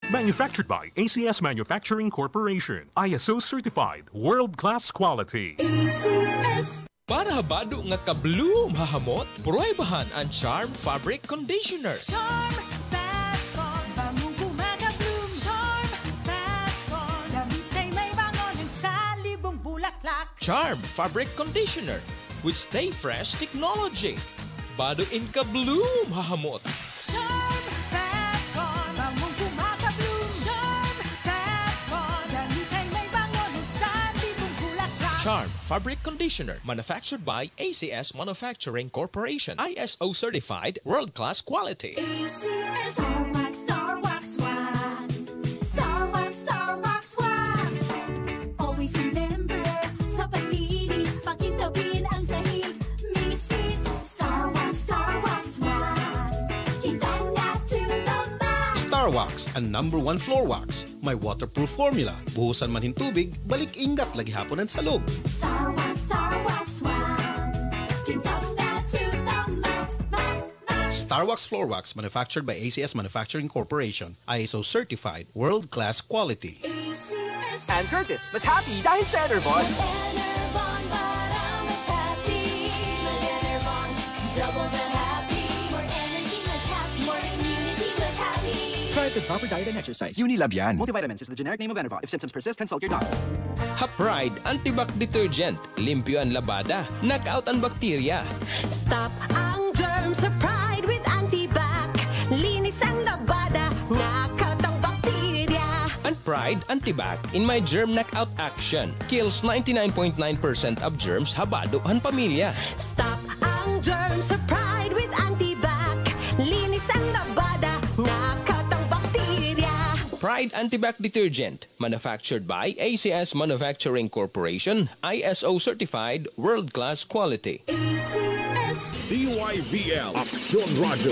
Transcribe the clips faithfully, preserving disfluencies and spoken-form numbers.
Manufactured by A C S Manufacturing Corporation. I S O certified. World-class quality. A C S. Para habado nga kabloom hahamot, pruwebahan ang Charm Fabric Conditioner. Charm Fat Con, bangong gumagabloom. Charm Fat Con, damit ay may bangonin sa libong bulaklak. Charm Fabric Conditioner with Stay Fresh technology. Bado in kabloom hahamot. Charm Fat Con, bangong gumagabloom. Charm Fat Con, damit ay may bangonin sa libong bulaklak. Charm Fabric Conditioner, manufactured by A C S Manufacturing Corporation. I S O certified, world-class quality. A C S. Star Wax, Star Wax, Wax. Star Wax, Star Wax, Wax. Always remember, sa paglinis, pakintabin ang sahig. Missus Star Wax, Star Wax, Wax. Kitang na to the max. Star Wax, ang number one floor wax. May waterproof formula. Buhusan man hin tubig, balik ingat lagi hapon ang salog. Star Wax, Star Wax, Wax. Kitang na to the max, max, max. Star Wax Floor Wax, manufactured by A C S Manufacturing Corporation. I S O certified, world-class quality. A C S. And Curtis, mas happy dahil sa Enervon. Enervon, parang mas happy. Mag-Enervon, double the happy. More energy, mas happy. More immunity, mas happy. Try it with proper diet and exercise. Unilab yan. Multivitamins is the generic name of Enervon. If symptoms persist, consult your doctor. Hapride Antibac Detergent, limpyo ang labada, knock out ang bakterya. Stop ang germs sa Pride with Antibac. Linis ang labada, knockout ang bakterya. Ang Pride Antibac in my germ knockout action kills ninety-nine point nine percent of germs habado ang pamilya. Stop ang germs sa Pride with Antibac. Linis ang labada, knockout ang bakterya. Pride Antibac Detergent, manufactured by A C S Manufacturing Corporation, I S O certified, world-class quality. A C S. D Y V L Aksyon Radyo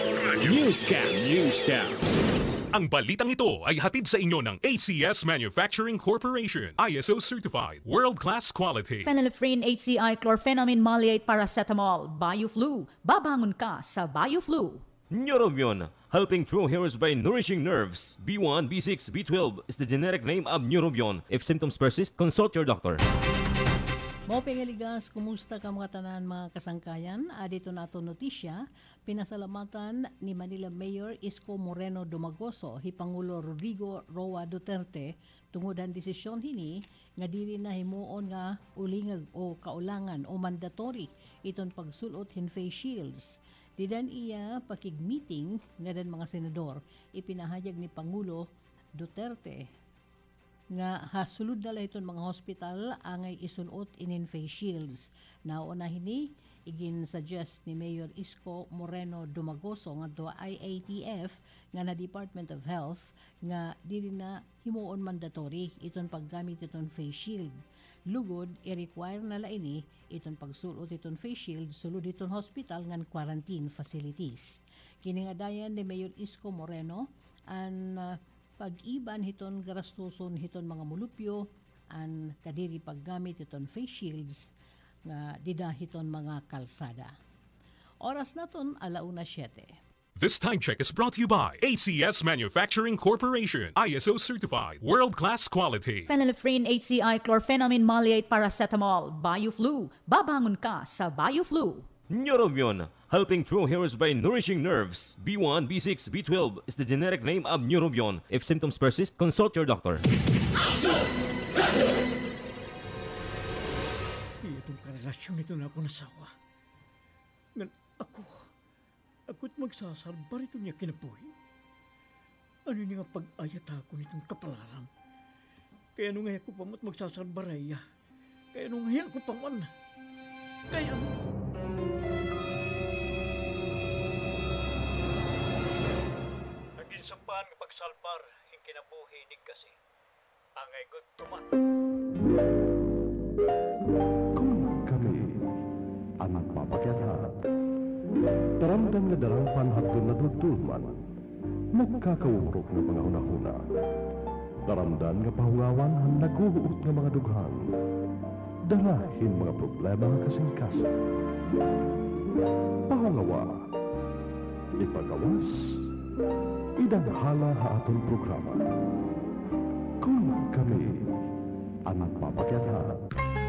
Newscast Newscast. Ang balitang ito ay hatid sa inyo ng A C S Manufacturing Corporation. I S O certified. World-class quality. Phenylephrine H C I Chlorphenamine Maleate Paracetamol. Bioflu. Babangon ka sa Bioflu. Neurobion, helping true heroes by nourishing nerves. B one, B six, B twelve is the generic name of Neurobion. If symptoms persist, consult your doctor. Mo pengeligas, kumusta ka mga tanan mga kasangkayan? Adito na ito notisya, pinasalamatan ni Manila Mayor Isko Moreno Domagoso, Hipangulo Rodrigo Roa Duterte, tungod ang desisyon hini, nga dili na himuon nga ulingag o kaulangan o mandatory iton pagsulot hin face shields. Didan iya pakig-meeting nga dan mga senador, ipinahayag ni Pangulo Duterte nga hasulod na iton mga hospital angay isunot inin face shields. Nauna hini igin suggest ni Mayor Isko Moreno Domagoso nga do I A T F nga na Department of Health nga dili na himuon mandatory iton paggamit iton face shield. Lugod i-require na laini iton pagsulot iton face shield sulod iton hospital ngan quarantine facilities. Kini nga dayan ni Mayor Isko Moreno an uh, pag-iban hiton garastuson hiton mga mulupyo an kadiri paggamit hiton face shields nga dida hiton mga kalsada. Oras naton alauna siyete. This time check is brought to you by A C S Manufacturing Corporation. I S O certified. World-class quality. Phenylephrine H C I Chlorphenamine Maleate Paracetamol. Bioflu. Babangon ka sa Bioflu. Neurobion, helping true heroes by nourishing nerves. B one, B six, B twelve is the generic name of Neurobion. If symptoms persist, consult your doctor. Itong karelasyon ito na ako nasawa. Ngan ako, ako't magsasarbar ito niya kinabuhi. Ano niya nga pag-ayat ako nitong kapalaran? Kaya nung nga ako pamat magsasarbaraya. Kaya nung nga ako paman. Kaya... Naginsapan ng pagsalpar, yung kinabuhi ni kasi. Angay ko tumat. Kung kami, anak mapakyahan, taramdam na darang panhadon na dudulman, nagkakawurok ng mga hunahuna, taramdan nga pahungawan ang naguhuot ng mga dughan, dalahin mga problema nga kasing-kasing. Pahungawa, ipagawas, idanghala ha aton programa. Kung kami ang nagpapakyahan.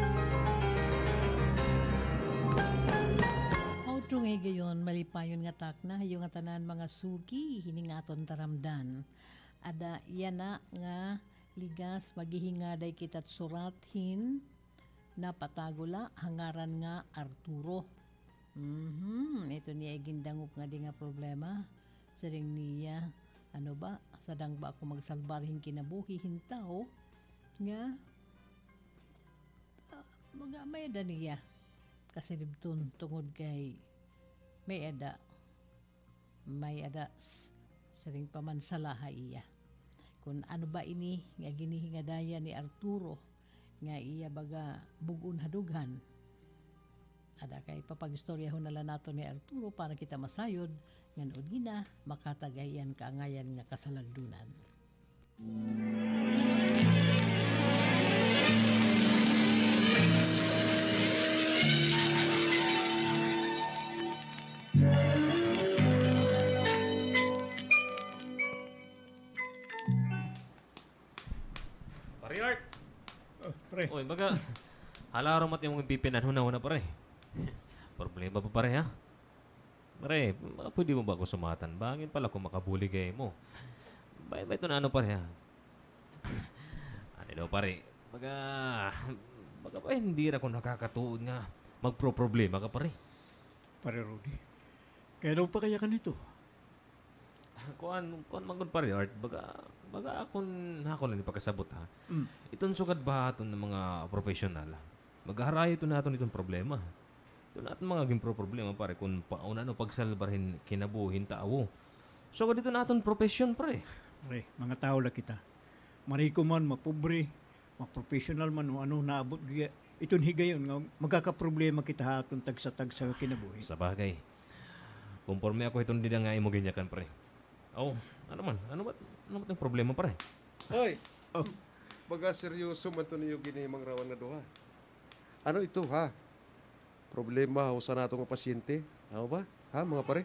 Outro ngay gayon, malipayon nga tak na, yung nga tanan mga sugi, hiningaton taramdan. Ada yana nga ligas maghihingaday kita't surathin na patagula hangaran nga Arturo. Mhm, ito niya igindangup nga di nga problema. Saring niya, ano ba, sadang ba ako magsalbarhin kinabuhi hintaw nga uh, mga may ada niya kasi libtun tungod kay may ada may ada s- saring pamansalaha iya. Kung ano ba ini nga ginihingadaya ni Arturo nga iya baga bugun hadughan. Ada kay papagistorya ho nala nato ni Arturo para kita masayod ngan gina makatagayan kaangayan nga kasalagdunan. Pare Art! Oh, pre. Oy, baga, halaro mat yung pipinan huna-huna pare. Problema pa pare ha? Pare, baka pwede mo ba ako sumatan? Bangin pala kung makabuli kayo mo. Ba, ba ito na ano pare ha? Ano daw pare? Baga, baga ba hindi na ako nakakatuon nga magpro-problema ka pare? Pare Rudy, kaya daw pa kaya ka nito? Kuan, kuan manggon pare Art, baga, baga akon ako lang ipakasabot ha. Mm. Itong sugad bahaton ng mga profesional. Maghaharay ito natin itong problema. Ito natin mga gimpro problema pare kung pauna no pagsalbarhin kinabuhin tao. So dito natin profession pare. Pre, mga tao la kita. Mariko man, mapobre, mag-professional man, o ano naabot giya. Itong higayon nga magkakaproblema kita ha kung tag-sa-tag sa kinabuhi. Sa bagay. Conforme ako itong dida nga imo ginyakan pare. Oh, ano man? Ano ba? Ano ba itong problema pare? Hoy! Oh. Baga seryoso man ito niyo ginimang rawan na duha. Ano ito ha? Problema usa nato nga pasyente. Ano ba? Ha mga pare?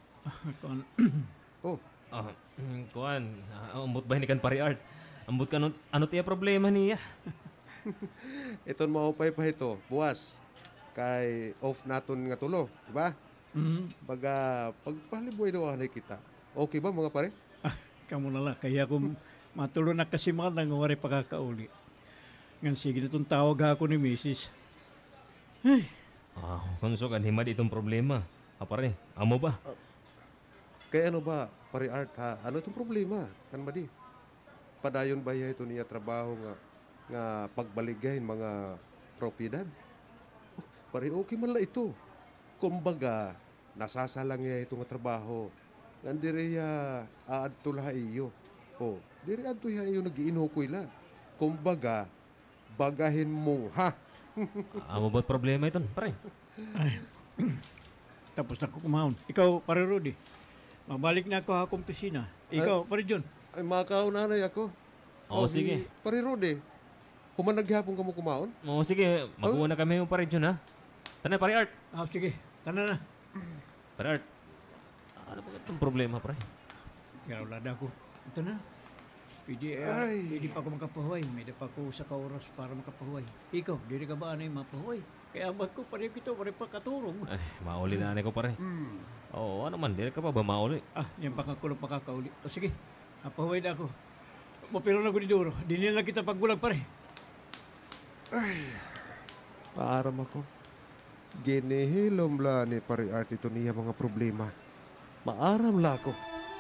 Oh. Ah, kuan, uh, ambot ba ni kan pare Art? Ambot ka ano, ano tiya problema niya? Iton maupay pa ito, buwas. Kay off naton nga tulo, di ba? Mm-hmm. Baga pagpaliboy daw na kita. Okay ba mga pare? Ah, kamu na lang. Kaya kung matulo na kasi mga nang wari pakakauli. Ngan sige na itong tawag ako ni Missus Ay. Ah, kung so kan himad itong problema. Ah, pare, amo ba? Uh, kaya ano ba, pare Art ha? Ano itong problema? Kan ba di? Padayon ba ya ito niya trabaho nga nga pagbaligayin mga propiedad? Oh, pare, okay man la ito. Kumbaga, nasasalang niya ito nga trabaho. Nandiri ya aadto laha iyo. O, diri adto ya iyo nagiinukoy la. Kumbaga, bagahin mo ha. Amo ba problema ito, pare? Ay. Tapos na ko kumahon. Ikaw, pare Rudy, mabalik na ako ha kumpisina. Ikaw, Ay, pare John. Ay, makaunanay ako. Oo, sige. Pare Rudy, humanaghapon ka mo kumaon? Oo, sige. Mag-uuna kami yung pare John, ha? Tanay, pare Art. Ah, sige. Tana na. Pare Art, ano ba itong problema, pare? Kaya wala ako. Ito na. Pwede, uh, pwede pa ako makapahuay. May pa ako sa kauras para makapahuay. Ikaw, dili ka ba anay mapahuay? Kaya abag ko, pare kito, pare pa katurong. Ay, mauli na anay ko, pare. Hmm. Oo, ano man, dili ka pa ba mauli? Ah, yan pa kakulong pakakauli. O sige, mapahuay na ako. Mapilo na ko ni Duro. Di nila kita pagbulag, pare. Ay, paaram ako. Ginihilom la ni pare Art ito niya mga problema. Maaram la ako.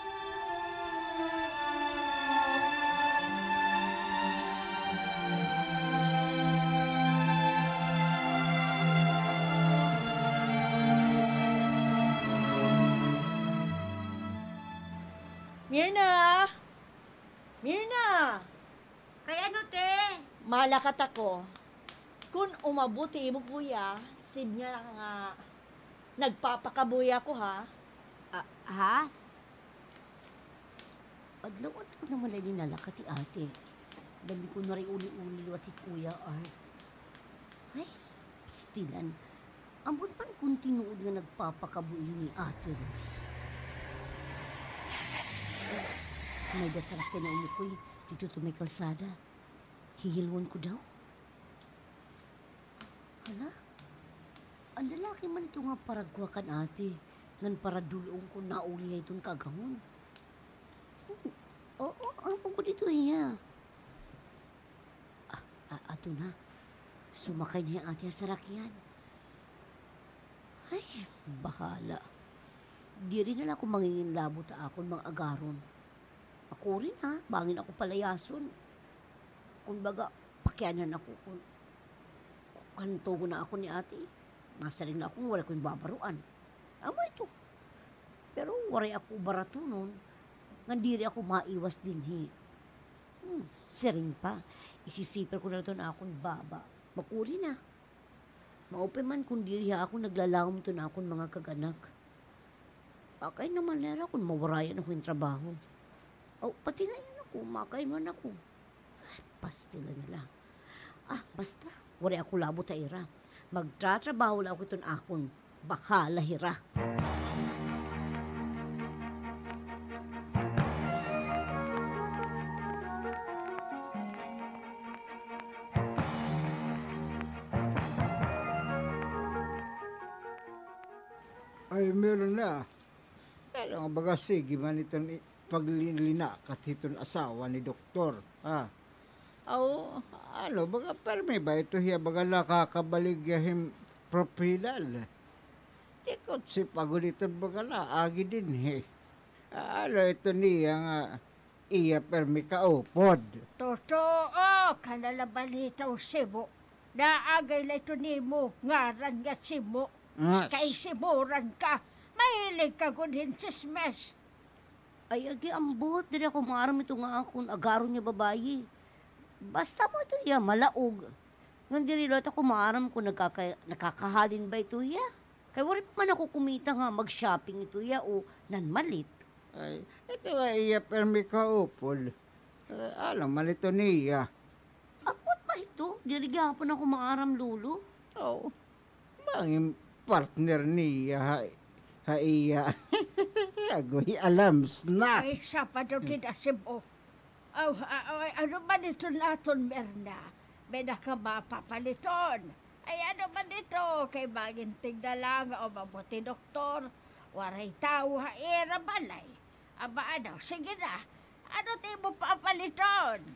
Mirna! Mirna! Kaya ano, te? Malakat ako. Kung umabuti mo kuya, sid nga nga nagpapakabuya ko ha. Ah, ha? Adlawat ko naman na dinalaka ti ate. Dami ko na rin uli-uli at kuya ay. Ay, pastilan. Ambot pan kung tinuod nga nagpapakabuin ni ate Rose. May dasarap ka na umukoy dito to may kalsada. Hihilwan ko daw. Hala? Ang lalaki man ito nga paragwa kan ate. Ngan para dulong ko nauli nga itong kagangon. Oo, oh, oh, ako ko dito iya. Ah, ah, ato na. Sumakay niya ate sa rakyan. Ay, bahala. Di rin na ako mangingin labo ta akon mga agaron. Ako rin ha, bangin ako palayason. Kung baga, pakyanan ako kung kanto ko na ako ni ate. Nasa rin na akong wala ko yung babaruan. Ama ito. Pero wari ako barato nun. Ngandiri ako maiwas din hi. Hmm, sering pa. Isisipir ko na ito na akong baba. Makuri na. Maupe man kung diri ako naglalawom ito na akong mga kaganak. Akay naman lera kung mawarayan ako yung trabaho. O, pati ngayon ako, makay man ako. Ay, pastila na lang. Ah, basta, wari ako labo ta ira. Magtratrabaho lang ako itong akon. Baka lahira. Ay, meron na. Kaya nga baga sige man itong paglilina kat itong asawa ni doktor. Ha? Aw, ano, baga perme ba ito hiya baga nakakabaligyahin propilal. Ikot si pagod ito baga na, agi din he. Ano ito niya nga, iya perme kaupod. Totoo, kanalabalita o Sibo. Naagay na ito ni mo, ngaran nga Sibo. Ah. Kay Siburan ka, mahilig ka gudin sismes. Ay, agi ambot. Dili ako maaram ito nga akong agaron niya babayi. Basta mo ito iya, malaog. Ngan diri lot ako maaram kung nagkaka, nakakahalin ba ito iya. Kaya wari pa man ako kumita nga mag-shopping ito iya o nanmalit. Ay, ito nga iya permi kaupol. Uh, alam, malito niya. Akot ba ito? Diri gapon ako maaram lulo. Oo. Oh, manging partner niya ha, ha iya. Agoy alams na. Ay, siya pa daw tinasibo. Oh, uh, ano ba dito naton, Merna? May ka ba papaliton? Ay, ano ba dito? Kay baging tigda lang o mabuti doktor. Waray tao ha era balay. Aba ano, sige na. Ano tayo mo papaliton?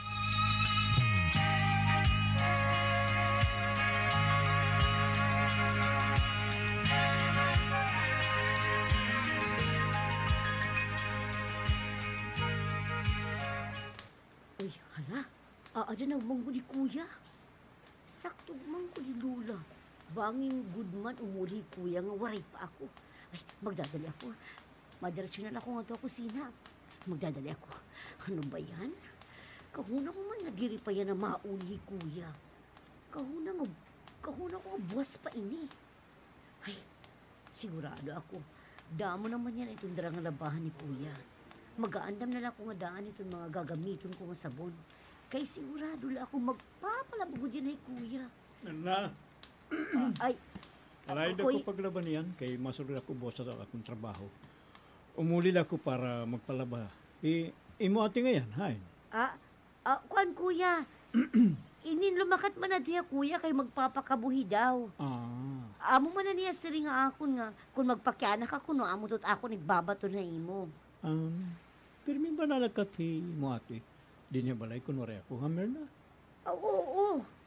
Uy, hala. Aada na manggo di kuya. Sakto manggo di lula. Banging good man umuli kuya nga waray pa ako. Ay, magdadali ako. Madiretso na ako nga to kusina. Magdadali ako. Ano ba yan? Kahuna ko man nagiri pa yan na mauli kuya. Kahuna nga, kahuna ko buwas pa ini. Ay, sigurado ako. Damo naman yan itong darang labahan ni kuya. Mag-aandam na lang ako nga daan itong mga gagamitin ko nga sabon. Kaya sigurado lang ako magpapalabugod yan ay kuya. Na. Uh, ay, Alay na ko paglaban yan, kay masulod ako boss sa akong trabaho. Umuli lang ako para magpalaba. I, imo ati nga yan, hay. Ah, ah, kuan kuya. Inin lumakat man na diya kuya kay magpapakabuhi daw. Ah. Amo man na niya siri nga akon nga kung magpakyanak ako no amo tot ako nagbabato na imo. Um, pero may ba nalagkati mo ate? Di niya balay kunwari ako, hammer na. Oo, oo.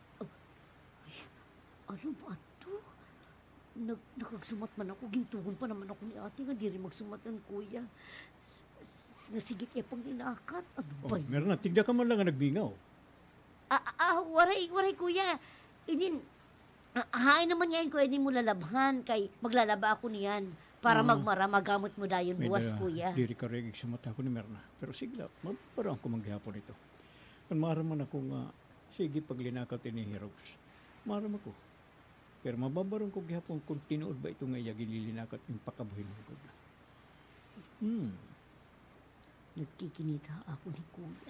Ay, ano ba ito? Nag, nakagsumat man ako, gintugon pa naman ako ni ate nga di rin magsumat ng kuya. Nasigit niya pang ninakat. Ano ba Oh, meron na, tigda ka man lang nga nagbingaw. Ah, ah, waray, waray kuya. Inin, ah, hain naman yan ko, hindi mo lalabhan kay maglalaba ako niyan. Para Ah. magmara, magamot mo dayon May buwas da- kuya. Diri ka regig sumata ako ni Merna. Pero sige lang, magparang ko maghihapon ito. Kung maraman ako nga, sige paglinakat ni Heroes. Maram ako. Pero mababarong ko gihapon kung tinuod ba ito nga iya gililinakat yung pakabuhin ko. Hmm. Nagkikinita ako ni kuya.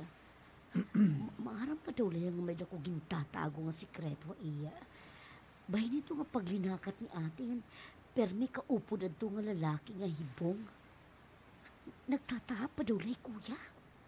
Maaram pa daw lang may dako gintatago nga sikreto iya. Bahay nito nga paglinakat ni ate, permi kaupo na ito nga lalaki nga hibong. Nagtatahap pa daw lang kuya.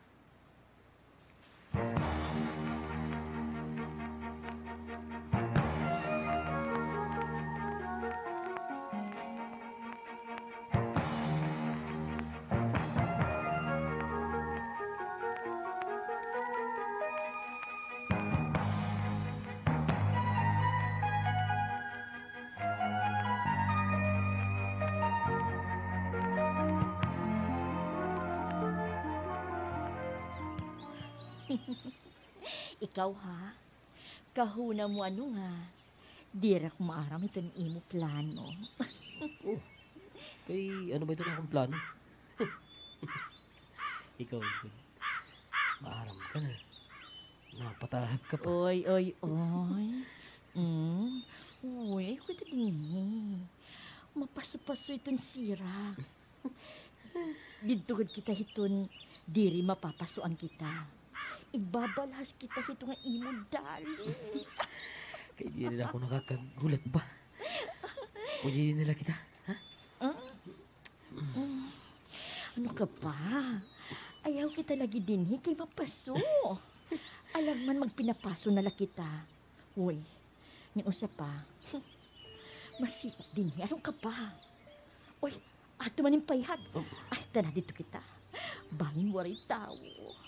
Ikaw ha, kahuna mo ano nga, dira ko maaram ito ng imo plano. Oh, kay ano ba ito na akong plano? Ikaw, maaram ka na. Napatahag ka pa. Oy, oy, oy. Mm. Uy, ay ko ito din eh. Mapaso-paso itong sira. Didtugod kita hiton, diri mapapasuan kita. Ibabalhas kita hito nga imo dali. Kaya di rin ako nakakagulat ba? Pwede nila kita, ha? Mm. Ano ka pa? Ayaw kita lagi din, kay mapaso. Alam man magpinapaso na la kita. Uy, ni usa pa. Masipag din, ano ka pa? Uy, ato man yung payhat. Ay, tana dito kita. Bangin waray tao.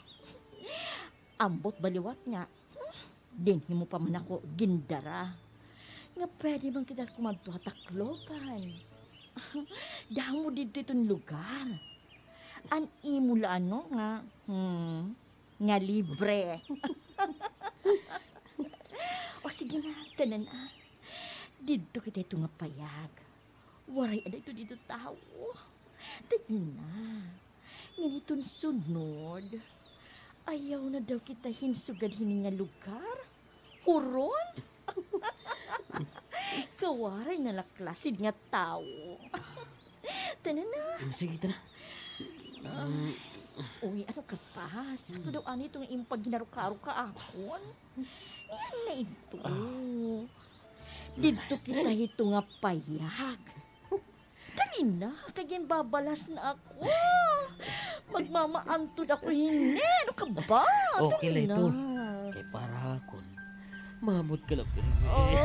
Ambot baliwat nga. Dinhi mo pa man ako gindara. Nga pwede bang kita kumadto hataklokan. Dahang mo dito itong lugar. An imula ano nga. Hmm, nga libre. O sige na, tanan na. Dito kita ito nga payag. Waray ada ito dito tao. Tanan na. Nganitong sunod. Ayaw na daw kita hinsugad hini nga lugar? Huron? Kawaray na laklasid nga tao. Tanan na. Sige, tana. Um, Uy, ano ka pa? Sa to daw ano itong impag ginarukaro ka akon? Yan na ito. Dito kita ito nga payag. Kanina, kagyan babalas na ako. Magmamaantod ako hindi. Ano ka ba? Okay lang Kanina. ito. Kay para akon. Mamot ka lang. Oh?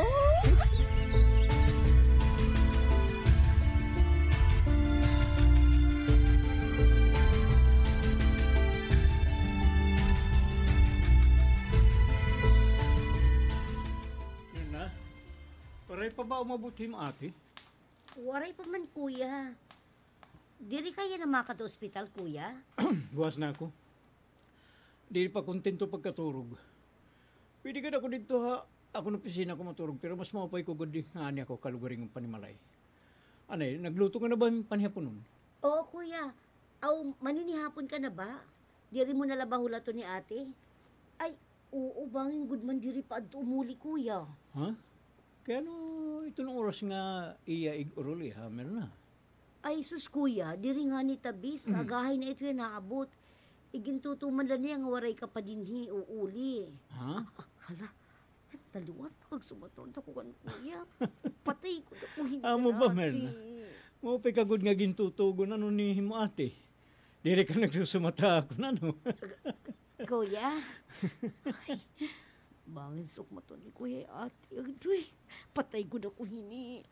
Yun na. Paray pa ba umabuti mo ate? Waray pa man, kuya. Diri kaya na makato ospital, kuya? Buwas na ako. Di pa kontento pagkaturog. Pwede ka na ako dito ha. Ako na pisina ko maturog, pero mas maupay ko gudi nga ani ako kalugaring ng panimalay. Anay, nagluto ka na ba yung panihapon nun? Oo, kuya. Aw, maninihapon ka na ba? Diri mo nalabahula to ni ate? Ay, oo, bangin good man diri pa adto umuli, kuya. Ha? Kaya no, ito nung oras nga iya ig-uruli ha, meron na. Ay, sus, kuya, diri nga ni tabis, Mm. agahay na ito yung naabot. Igintutuman lang niya nga waray ka pa dinhi uuli. Ha? Hala, taluwat pag sumatron ako kan kuya. Patay ko na kuhin Amo ba, Merna? Mo pa kagod nga gintutugon ano ni mo ate. Diri ka nagsusumata ako na no. Kuya? Ay, bangin sok mo to ni kuya ate. Adoy, patay ko na kuhini.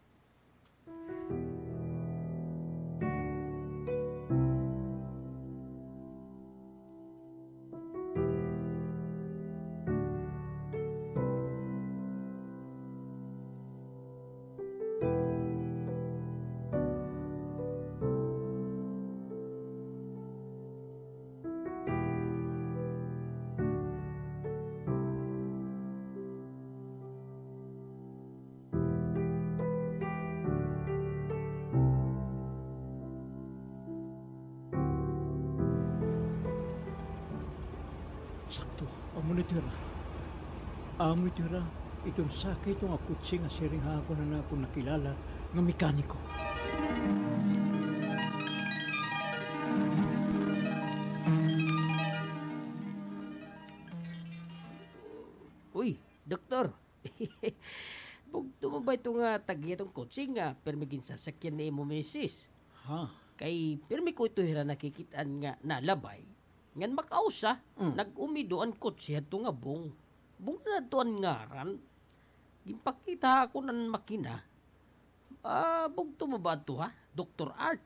Sakto, amo ni tira. Amo tira, itong sakit itong akutsi nga siring hapon na napon nakilala nga mekaniko. Uy, doktor. Bugto mo ba ito nga tagya itong coaching nga permigin sasakyan ni mo misis? Ha? Kay permi ko ito hira nakikitaan nga nalabay. Ngan makausa, Mm. nag-umido ang kotse ato nga bong. Bong na doon ngaran. Gimpakita ako ng makina. Ah, bugto mo ba ito ha, Doctor Art?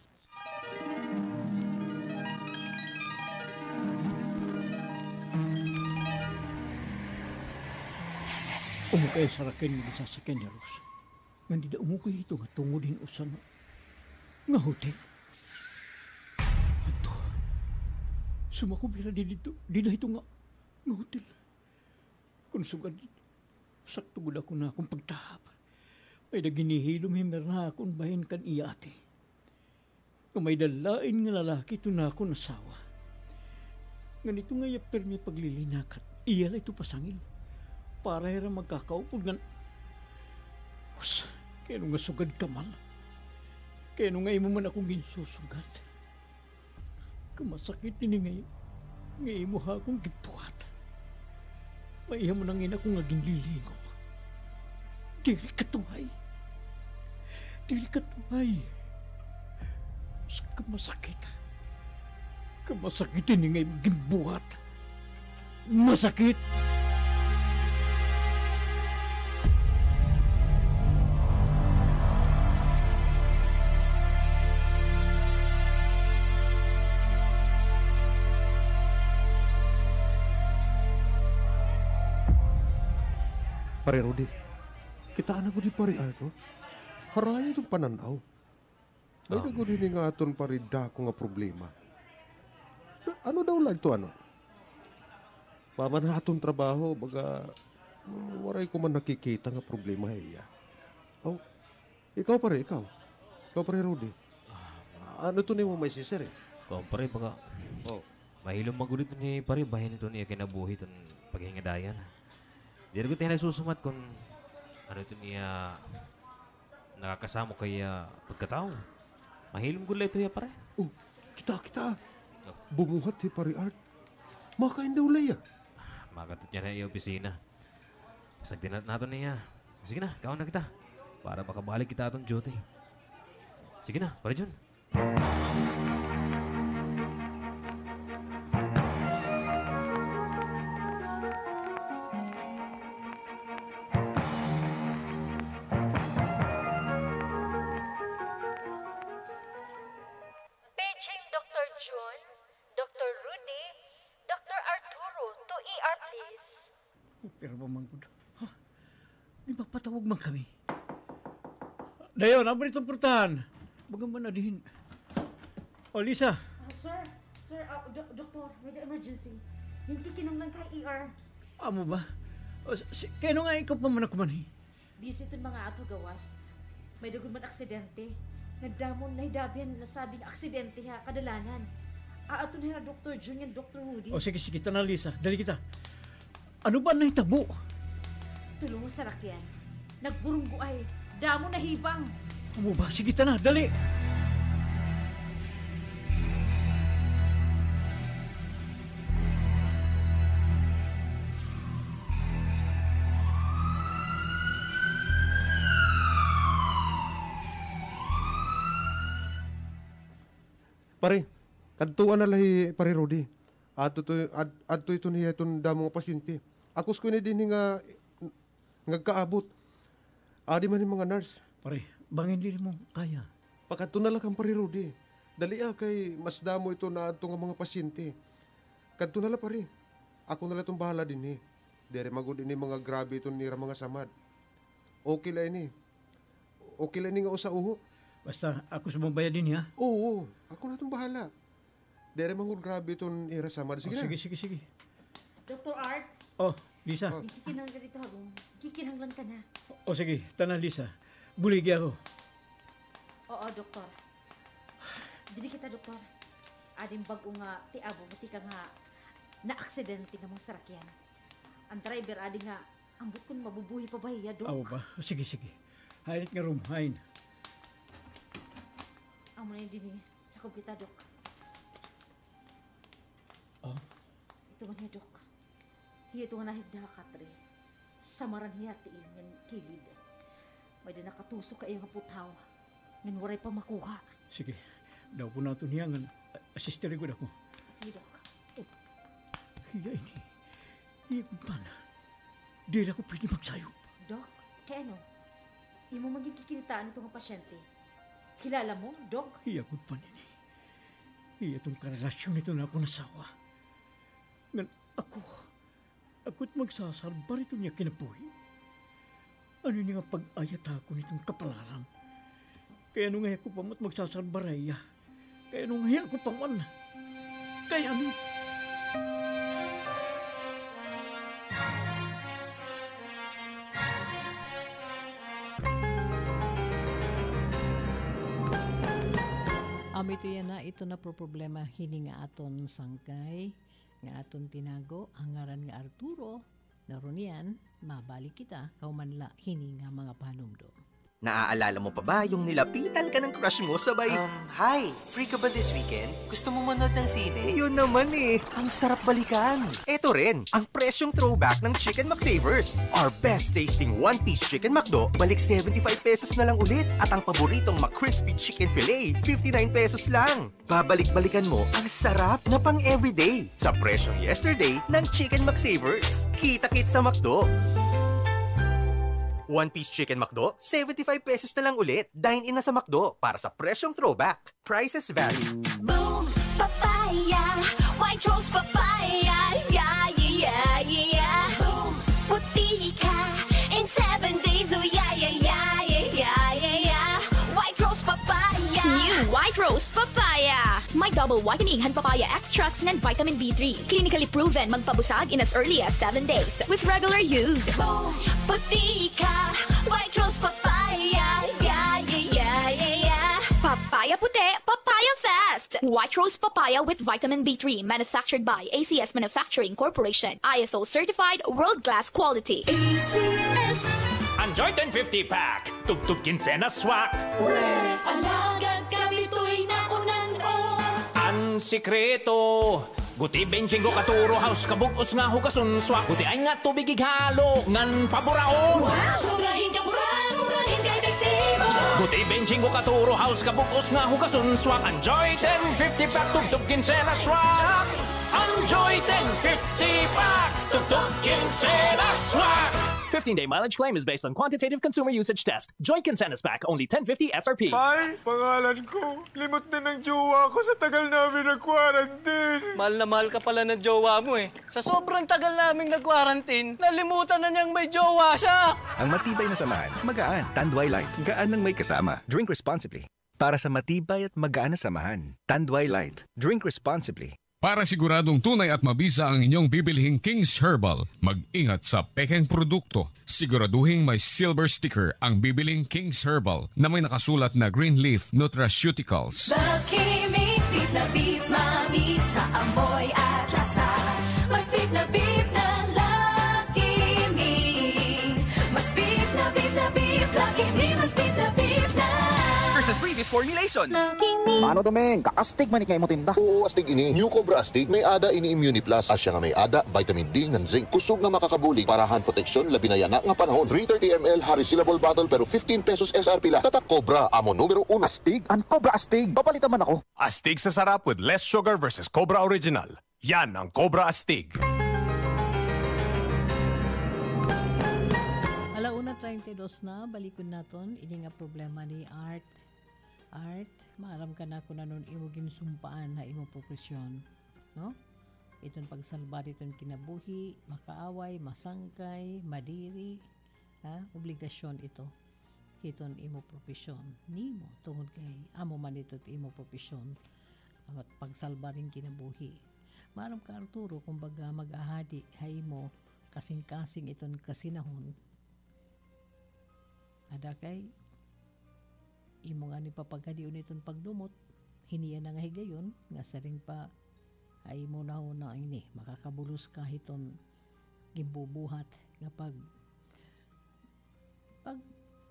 Umukay sa rakin nga sasakyan niya, Ros. Nga di da umukay ito nga tungod din usan nga hotel. Ato, sumakubira di dito, di na ito nga Nga hotel. Kung sugad, sakto gud ako na akong pagtahap. May naginihilom himer na akong bahin kan iya ate. Kung may dalain nga lalaki ito na akong asawa. Ganito nga yapter may paglilinakat. Iya lang ito pasangil. Para hira magkakaupod nga. Os, kaya nga sugad ka man. Kaya nga imo man akong ginsusugad. Kamasakit ini ngayon. Ngayon mo ha akong gipuhat. Maiya mo nang ina kong naging lilingo. Dili katuhay. Dili katuhay. Sa kamasakit. Kamasakit ini ngayon gimbuhat. Masakit. Pare Rudy, kita anak ko di pare Arto. Haraya itong pananaw. May oh. Naguli nga aton pare dako nga problema. Na, ano daw lang ito ano? Paman na atong trabaho, baga uh, waray ko man nakikita nga problema iya. Oh, ikaw pare, ikaw. Ikaw pare Rudy. Uh, ano to ni mo may siser eh? Ikaw pare, baga. Oh. Mahilong magulit ni pare, bahin ito niya kinabuhi itong paghingadayan. Di rin ko tayo nagsusumat kung ano ito niya nakakasamo kaya pagkatao. Mahilom gula ito ya pare. Oh, kita, kita. Bumuhat si pare Art. Makain daw laya. Makatot niya na yung opisina. Sagdi na nato niya. Sige na, kawan na kita. Para makabalik kita atong duty. Sige na, pare Jun. Pero mamangkod. Ha? Di magpatawag man kami. Dayon, ang itong portahan. Bagang man na dihin. O, Lisa. Uh, sir, sir, uh, do- doktor, may the emergency. Hindi kinanglan kay E R. Amo ba? O, si, kaya nga ikaw pa man ako man eh. Busy itong mga ato gawas. May dagon man aksidente. Nagdamon na hidabihan na sabi na aksidente ha, kadalanan. Ah, ato na Doktor Jun yan, Doktor Woody. O, sige, sige, tanah Lisa. Dali kita. Ano ba nahitabo? Tulungan sa rakyan. Nagburunggo ay. Damo na hibang. Amo ba? Sige, tanah. Dali. Pare, kadtuan na lahi pare Rudy. Ato to ad, adto ito niya itong damo nga pasyente. Akos ko na din nga ngagkaabot. Adi man yung mga nurse. Pare, bangin din mo kaya. Pagkadto na lang kang pare Rudy. Dali ah kay mas damo ito na adto nga mga pasyente. Kadto na lang pare. Ako na lang itong bahala din eh. Dere magod ini mga grabe ito nira mga samad. Okay lang ini. Okay lang ini nga usa uho. Basta ako sumabaya din ha? Oo, ako na itong bahala. Dere mangod grabe itong ira samad. Sige oh, na. Sige, sige, sige. Doktor Art. Oh, Lisa. Oh. Kikinang ka dito habong. Kikinanglan ka na. O oh, sige, tanah Lisa. Buligi ako. Oo, doktor. Dili kita, doktor. Ading bago nga tiabo, mati ka nga na-aksidente nga mga sarakyan. Ang driver ading nga, ambot kong mabubuhi pa ba hiya, dok? Oo ba? Sige, sige. Hainit nga room, hain. Amo na yun din eh, sa kumpita, dok. Oh? Ito man niya, dok. Hiya ito nga nahigda katri. Samaran hiya tiin ng kilid. May din nakatusok kayo nga putaw. Ngan waray pa makuha. Sige. Daw po nato niya nga assistere ko ako. Sige, dok. Oh. Hiya ini. Hiya ko pa na. Di na ko pwede magsayop. Dok, kaya ano? Imo magkikilitaan ito nga pasyente. Kilala mo, Dok? Hiya ko pa nini. Hiya itong karelasyon ito na ako nasawa. Ngan ako, ako't magsasalbar ito niya kinabuhi. Ano niya nga pag-ayat ako nitong kapalaran. Kaya nung nga ako pa mo't magsasalbaraya. Kaya nung nga ako pa man. Kaya ano? ito yan na, ito na pro problema hini nga aton sangkay, nga aton tinago, ang ngaran nga Arturo, naroon yan, mabalik kita, kaumanla hini nga mga panumdum. Naaalala mo pa ba yung nilapitan ka ng crush mo sabay... Um, hi! Free ka ba this weekend? Gusto mo manood ng sine? Yun naman eh, ang sarap balikan. Ito rin, ang presyong throwback ng Chicken McSavers. Our best tasting one-piece Chicken McDo, balik seventy-five pesos na lang ulit. At ang paboritong McCrispy Chicken Filet, fifty-nine pesos lang. Babalik-balikan mo ang sarap na pang everyday sa presyong yesterday ng Chicken McSavers. Kita-kit sa McDo. One-piece Chicken McDo, seventy-five pesos na lang ulit. Dine-in na sa McDo para sa presyong throwback. Prices vary. Boom, papaya, white rose papaya, yeah, yeah, yeah. Boom, puti ka in seven days, oh yeah, yeah, yeah, yeah, yeah, yeah. White rose papaya. New White Rose Papaya. May double whitening hand papaya extracts and vitamin B three. Clinically proven magpabusag in as early as seven days with regular use. Boom, puti ka, white rose papaya, yeah, yeah, yeah, yeah, yeah. Papaya puti, papaya fast. White Rose Papaya with vitamin B three, manufactured by A C S Manufacturing Corporation. I S O certified, world-class quality. A C S. Enjoy ten fifty pack. Tugtog kinsena swak. We, alagad kami to'y naunan o. Ang sikreto. Guti benching ko katuro house kabugos nga hugasun swak. Guti ay nga tubig ighalo ngan paburaon. Wow, surahin ka buras, surahin ka epektibo. Guti benching ko katuro house kabugos nga hugasun swak. Enjoy ten fifty pack. Tugtog kinsena swak. Enjoy ten fifty pack. Tugtog kinsena swak. fifteen-day mileage claim is based on quantitative consumer usage test. Joy Kinsenas Pack, only ten fifty S R P. Ay, pangalan ko. Limot na ng jowa ko sa tagal namin nag-quarantine. Mahal na mahal ka pala ng jowa mo eh. Sa sobrang tagal naming nag-quarantine, nalimutan na niyang may jowa siya. Ang matibay na samahan, magaan. Tanduay Light, gaan ng may kasama. Drink responsibly. Para sa matibay at magaan na samahan, Tanduay Light. Drink responsibly. Para siguradong tunay at mabisa ang inyong bibilhing King's Herbal, mag-ingat sa pekeng produkto. Siguraduhin may silver sticker ang bibiling King's Herbal na may nakasulat na Green Leaf Nutraceuticals. The Kimi, beef na beef, mami, sa amoy at lasa. Mas beef na beef na Lucky Me. Mas beef na beef na beef, Lucky Me, mas beef na beef na. Versus previous formulation. Lucky Me. Mano Domeng, kaastig man ikay mo tinda. Oo, astig ini. New Cobra Astig may ada ini Immune Plus. Asya nga may ada, vitamin D, ng zinc, kusog nga makakabulig, parahan proteksyon, labi na yana nga panahon. three hundred thirty milliliters, harisilable bottle pero fifteen pesos S R P la. Tatak Cobra, amo numero uno. Astig, ang Cobra Astig. Papalitan man ako. Astig sa sarap with less sugar versus Cobra Original. Yan ang Cobra Astig. Alauna thirty-two na, balikon naton, ini nga problema ni Art. Art, maaram ka na kung nanon imo ginsumpaan na imo profesyon, no? Itong pagsalbar itong kinabuhi, makaaway, masangkay, madiri, ha? Obligasyon ito. Itong imo profesyon nimo tungod kay amo man ito imo profesyon at pagsalbarin kinabuhi. Maaram ka Arturo kumbaga mag-ahadi hay mo kasing-kasing itong kasinahon. Ada kay imo nga ni papagadion itong pagdumot, hiniya na nga higayon, nga saring pa ay mo na na ini, makakabulos ka hiton gimbubuhat nga pag pag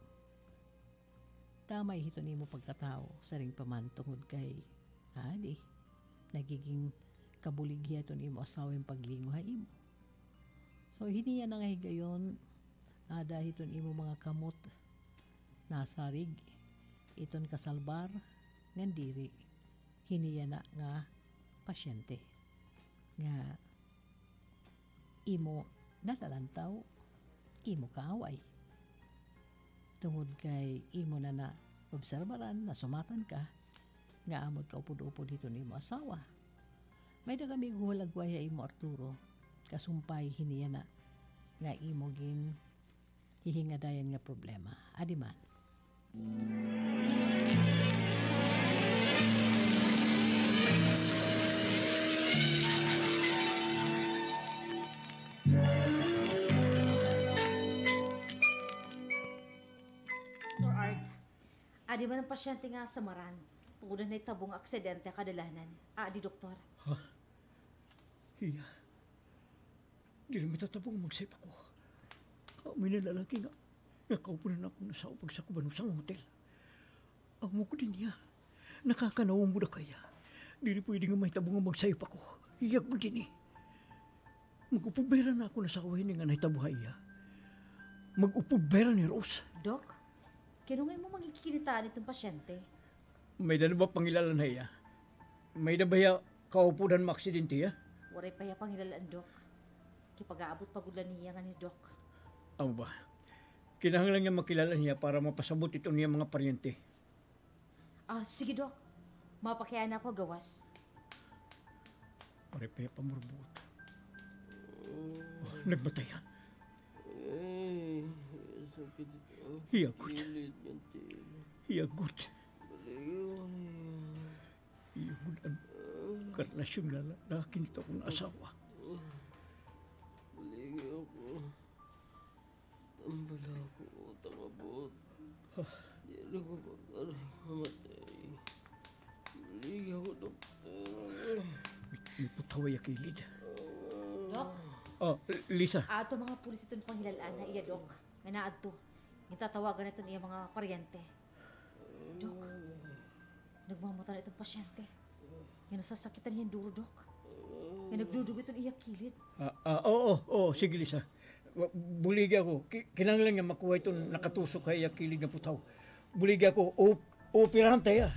damay hiton imo pagkatao, saring paman tungod kay hadi, nagiging kabuligya iton imo asawang paglinguha imo. So hiniya na nga higayon, ada hiton imo mga kamot nasarig iton kasalbar ngan diri hiniya na nga pasyente nga imo nalalantaw, imo kaaway tungod kay imo na na obserbaran na sumatan ka nga amod ka upod-upod dito ni imo asawa. May dagami hulagwaya imo Arturo kasumpay hiniya na nga imo gin hihingadayan nga problema. Adiman. Doctor Art, adi ba ng pasyente nga samaran Tungod na itabong aksidente kadalanan. Ah, di doktor. Ha? Iya. Di naman tatabong magsayap ako. May nalalaki nga. Nakaupo na ako nasa upag sa kubanusang hotel. Amo ko din niya. Nakakanawang mo na kaya. Di rin pwede nga may tabong magsayap ako. Iya ko din eh. Mag-upubera na ako na sa kawahin nga naitabuhay iya. Mag-upubera ni Rose. Dok, kinungay mo magkikinitaan itong pasyente? May dala ba pangilala na iya? May da ba ya kaupudan maksidente ya? Waray pa ya pangilalaan, Dok. Kipag-aabot pagulan niya nga ni Dok. Amo ba? Kinahanglan niya makilala niya para mapasabot ito niya mga paryente. Ah, sige, Dok. Mapakayaan ako gawas. Waray pa ya pamurbuot. Oh, nagbatay ha? Ay, sakit ito. Hiyagot. Kilit yung tin. Hiyagot. Baliyon niya. Hiyagot. Karnasyon na lalaki nito akong asawa. Baliyon ko. Tambala ko. Tangabot. Hindi ko magkamatay. Baliyon ko, doktor. May putaway akilid. Dok? Oh, Lisa. Ah, ito mga pulis itong panghilalaan na iya, Dok. May naad to. Itatawagan ito niya mga paryente. Dok, nagmamata na itong pasyente. Yung nasasakitan niya yung duro, Dok. Yung nagdudugo itong iya kilid. Ah, ah, oo, oo, oh, sige Lisa. Buligi ako. Kinanglan niya makuha itong nakatusok kay iya kilid na putaw. Buligi ako. O, operahan tayo.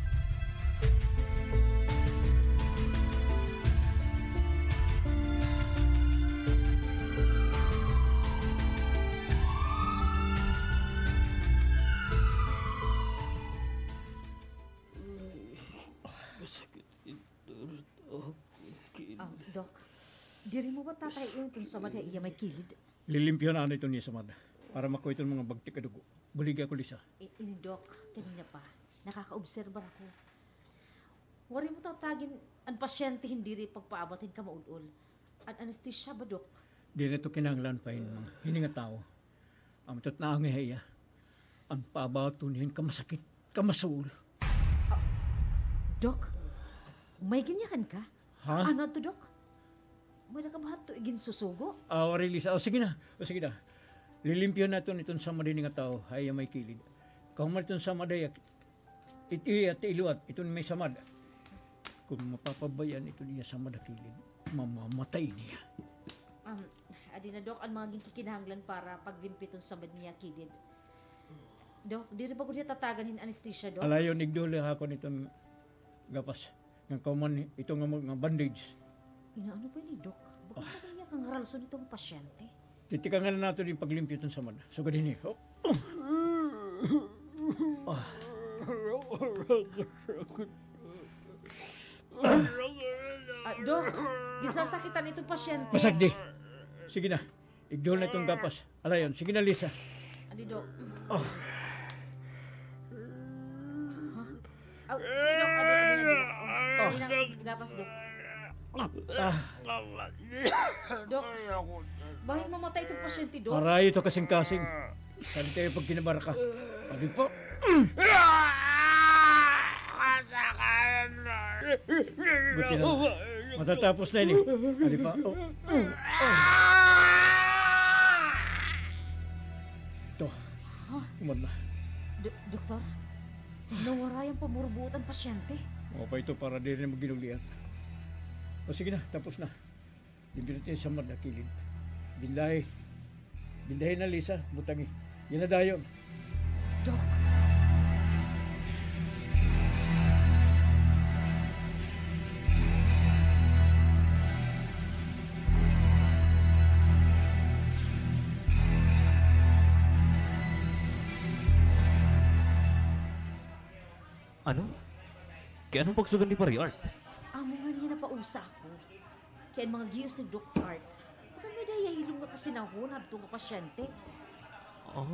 Ah, Dok, diri mo ba tatay yung itong samad iya may kilid? Lilimpyo na ano ito niya sa mada para makuha itong mga bagtik na dugo. Buligi ako, Lisa. I- ini, Dok, kanina pa. Nakaka-obserba ako. Wari mo tatagin ang pasyente hindi rin pagpaabatin ka maulol. Ang anesthesia ba, Dok? Di na ito kinanglan pa yung mga hininga tao. Ang matot na ang ihaya. Ang pabato niyan kamasakit, kamasuul. Dok, may ganyakan ka? Ha? Ano to, Dok? May nakabahat to igin susugo? Ah, uh, Lisa. O, sige na. O, sige na. Lilimpyo na ito nitong samad nga tao. Ay, may kilid. Kung man itong samad ay iti at iluat. Ito may samad. Kung mapapabayan ito niya samad at kilid, mamamatay niya. Um, adi na, Dok, ang mga kikinahanglan para paglimpit itong samad niya kilid. Dok, di rin ba ko niya tataganin anesthesia, Dok? Alayon, igdole ako nitong gapas. Ng kauman, ito nga mga bandage. Inaano ba ni Dok? Baka oh. Ba niya kang ralson itong pasyente? Titikangan na natin yung paglimpyo itong samad. So, ganyan eh. Oh. Oh. Ah, Dok, gisasakitan itong pasyente. Masagdi. Sige na. Igdol na itong gapas. Alayon, sige na, Lisa. Adi, Dok. Oh. Oh, sige, Dok. Adi, adi na, Dok. Oh. Adi na, gapas, Dok. Ah. Dok, bakit mamatay itong pasyente, Dok? Para ito kasing-kasing. Sabi tayo pag kinabar ka. Sabi po. Buti na. Matatapos na yun eh. Sabi pa. Oh. Oh. Ito. Umad na. Doktor, nawara yung pamurbuot ang pasyente. O pa ito para di rin maginulian. O sige na, tapos na. Limpin natin sa samad na kilid. Bindahi. Bindahi na, Lisa. Butangi. Yan na dayon. Dok. Ano? Kaya anong pagsugan ni Pari Art? Amo nga niya napausa ako. Kaya mga giyos ni Doc Art, baka may dayahilong nga kasi nahunab itong pasyente. Oh.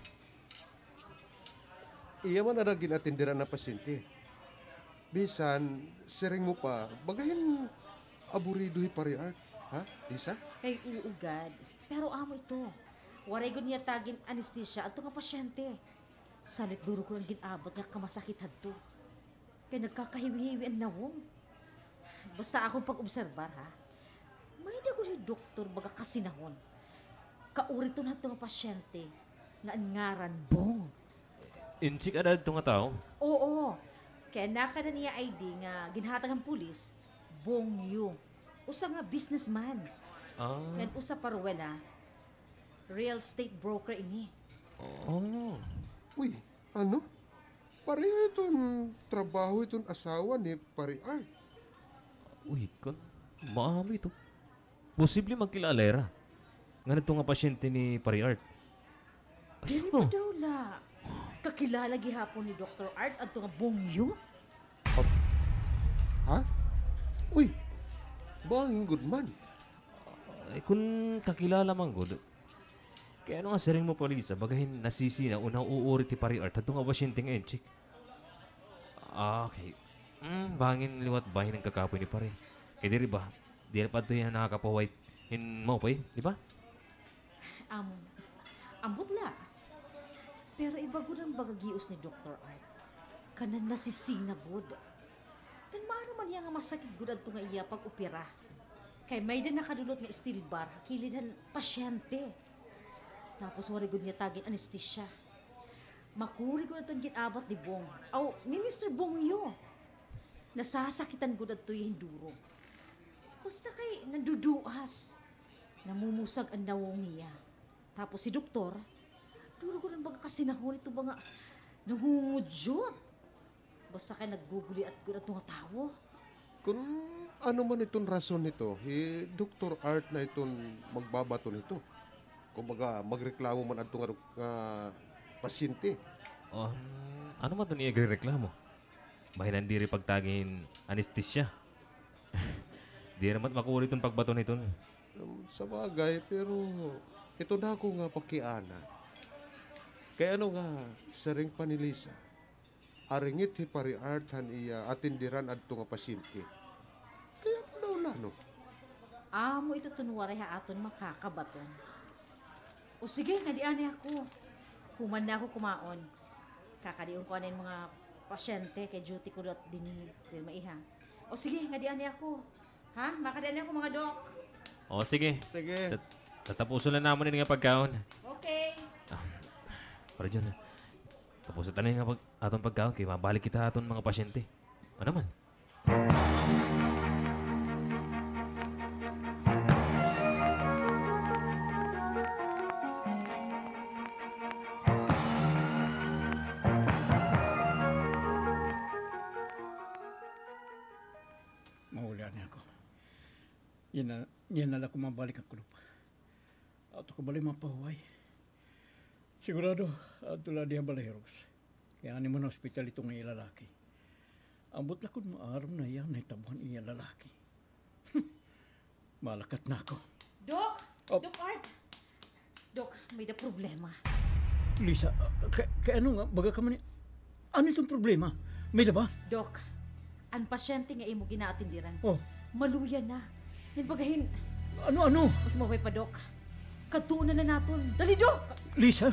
Iya man na ginatindiran na pasyente. Bisan, sering mo pa, bagayan aburido hi Pari Art. Ha, Lisa? Kay uugad. Pero amo ito. Waray ko niya tagin anesthesia at nga pasyente. Salit duro ko lang ginabot nga kamasakit hadto. Kaya nagkakahiwi-hiwi ang nawong. Basta akong pag-obserbar, ha? May dago si doktor baga kasinahon. Kauri to na ito nga pasyente nga ang ngaran Bong. Inchik ada ito nga tao? Oo. Kaya naka na niya I D nga ginhatag ang pulis, Bong Yu. Usa nga businessman. Ah. Kaya usa paruwela, real estate broker ini. Oh. Uy, ano? Pareho itong trabaho itong asawa ni Pari Art. Uy, kon, maami ito. Posible magkilalera. Nga nito nga pasyente ni Pari Art. Dili pa daw la. Kakilala gihapon ni Doctor Art at nga Bong Yu. Ha? Uy, bang good man. Eh, kung kakilala man good, kaya ano nga saring mo palisa, bagahin nasisi na unang uuri ti Pari Art at nga pasyente nga enchik. Ah, okay. Hmm, bangin liwat bahin ng kakapoy ni Pari. Kaya diri ba? Di pa ito yan nakakapawait in mo pa eh, di ba? Um, ambot la. Pero iba gud ang bagagios ni Doctor Art. Kanan nasisina gud. Kan maano man iya nga masakit gud adto nga iya pag opera. Kay may din nakadulot nga steel bar, kilidhan pasyente. Tapos wari gud niya tagin anesthesia. Makuri gud adto ginabot ni Bong. Aw, ni Mister Bong yo. Nasasakitan gud adto yung duro. Basta kay nanduduas. Namumusag ang nawong niya. Tapos si doktor, duro ko lang baga kasi nahuli ito ba nga nangungudyot. Basta kay nagguguli at gud at nga tawo. Kung ano man itong rason nito, eh, Doctor Art na itong magbabato nito. Kung baga magreklamo man at itong uh, pasyente. Um, ano man ito niya agrereklamo? Bahinan diri pagtagin anesthesia. Di naman makuri itong pagbato nito. Um, sa bagay, pero ito na ako nga pakiana. Kaya ano nga, saring panilisa, aringit hi Pari Art han iya atindiran adto nga pasyente. Kaya ano daw lano? Amo ito tunwari ha aton makakabaton. O sige, nga di ani ako. Human na ako kumaon. Kakadiyon ko anin mga pasyente kay duty ko dot din din maiha. O sige, nga di ani ako. Ha? Makadiyan ako mga dok. O sige. Sige. Tat- tatapuso na naman nga pagkaon. Okay. Ah, para dyan. Tapuso tayo nga pag atong pagkaon kaya mabalik kita aton mga pasyente. Ano man? Mahuli niya ako. Yan na, yan na lang kung mabalik ang kulupa. At ako balik mapahuway. Sigurado, at tulad diya balahiros. Kaya ani mo na hospital itong nga lalaki. Ambot lakod mo aram na yan na itabuhan iya lalaki. Malakat na ako. Dok! Oh. Dok Art! Dok, may da problema. Lisa, kaya ka, ano nga, baga ka man ni- ano itong problema? May da ba? Dok, ang pasyente nga imo ginaatindiran. Oh. Maluya na. Yan bagahin. Ano, ano? Mas mabay pa, Dok. Katuunan na naton. Dali, Dok! Lisa?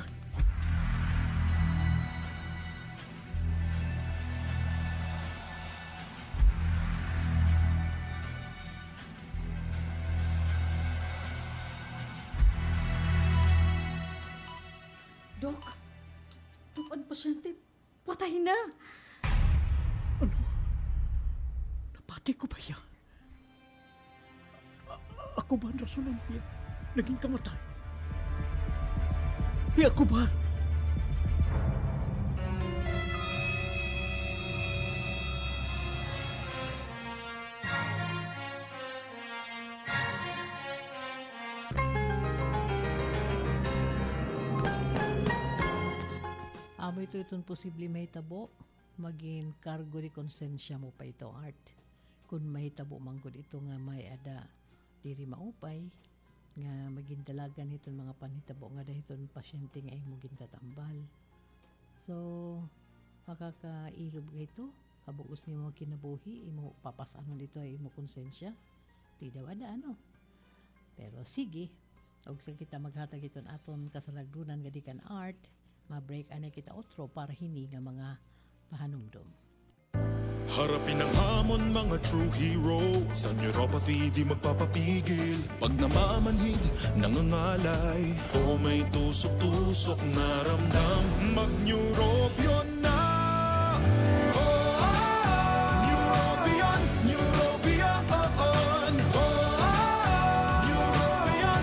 Dok! Dok, ang pasyente, patay na! Napati ko ba yan? A- ako ba ang rason ng niya? Naging kamatay? Di ako ba? Amo ito itong posible mahitabo, maging kargo di konsensya mo pa ito, Art. Kung mahitabo manggod ito nga may ada diri maupay, nga maging dalagan itong mga panhitabo nga dahil itong pasyente nga imo gintatambal. So, makakailob ka ito, habugos ni mo kinabuhi, imo papasanon dito ay imo konsensya. Di daw ada ano. Pero sige, og sa kita maghatag iton aton kasalagdunan nga di kan Art, ma-break anay kita otro para hini nga mga pahanumdom. Harapin ang hamon, mga true hero. Sa neuropathy di magpapapigil. Pag namamanhid, nangangalay, o may tusok-tusok na ramdam, mag-neurobion na. Oh, oh, oh. Neurobion, Neurobion. Oh, oh. Neurobion,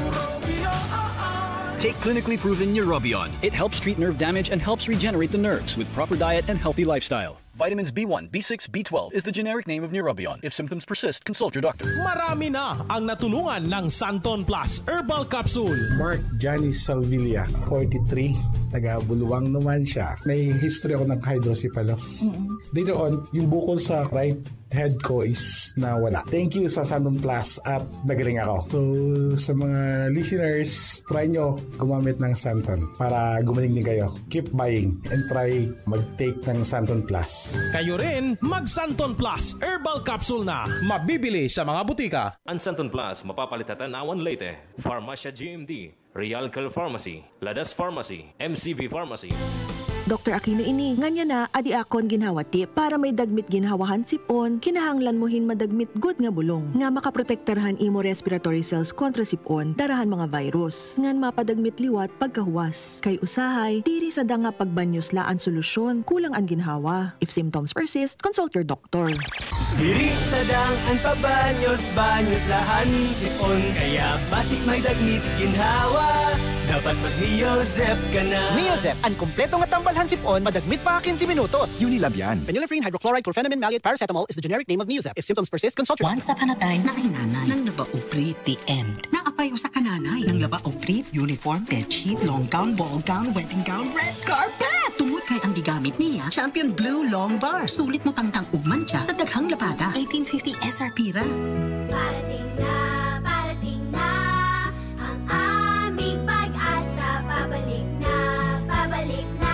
Neurobion. Take clinically proven Neurobion. It helps treat nerve damage and helps regenerate the nerves with proper diet and healthy lifestyle. Vitamins B one, B six, B twelve is the generic name of Neurobion. If symptoms persist, consult your doctor. Marami na ang natulungan ng Santon Plus Herbal Capsule. Mark Johnny Salvilla, forty-three, taga Buluwang naman siya. May history ako ng hydrocephalus. Mm-hmm. Later on, yung bukol sa right head ko is nawala. Thank you sa Santon Plus at nagaling ako. So, sa mga listeners, try nyo gumamit ng Santon para gumaling din kayo. Keep buying and try mag-take ng Santon Plus. Kayo rin, mag-Santon Plus Herbal Capsule na. Mabibili sa mga butika. Ang Santon Plus mapapalitatan awan Leyte, Pharmacia G M D, Realcal Pharmacy, Ladas Pharmacy, M C V Pharmacy. Doktor Aquino ini, nganya na adi akon ginhawa tip para may dagmit ginhawahan sipon, kinahanglan mohin madagmit good nga bulong, nga makaprotektarhan imo respiratory cells kontra sipon, darahan mga virus, ngan mapadagmit liwat pagkahuwas. Kay usahay, diri sa danga pagbanyos laan solusyon, kulang ang ginhawa. If symptoms persist, consult your doctor. Diri sa dang ang pabanyos-banyos lahan sipon, kaya basik may dagmit ginhawa, dapat mag-Neozep ka na. Neozep, ang kumpleto nga tambal sipon, madagmit pa fifteen minutos. Unilab yan. Phenylephrine, hydrochloride, chlorphenamine, maleate, paracetamol is the generic name of Neozep. If symptoms persist, consult your Once upon a time, nakinanay. Nang laba-uprit, the end. Naapayo sa kananay. Nang laba-uprit, uniform, bedsheet, long gown, ball gown, wedding gown, red carpet. Tungod kay ang gigamit niya, Champion Blue Long Bar. Sulit mo tangtang ugman siya sa daghang lapada. eighteen fifty S R P ra. Parating na, parating na, ang aming pag-asa, pabalik na, pabalik na.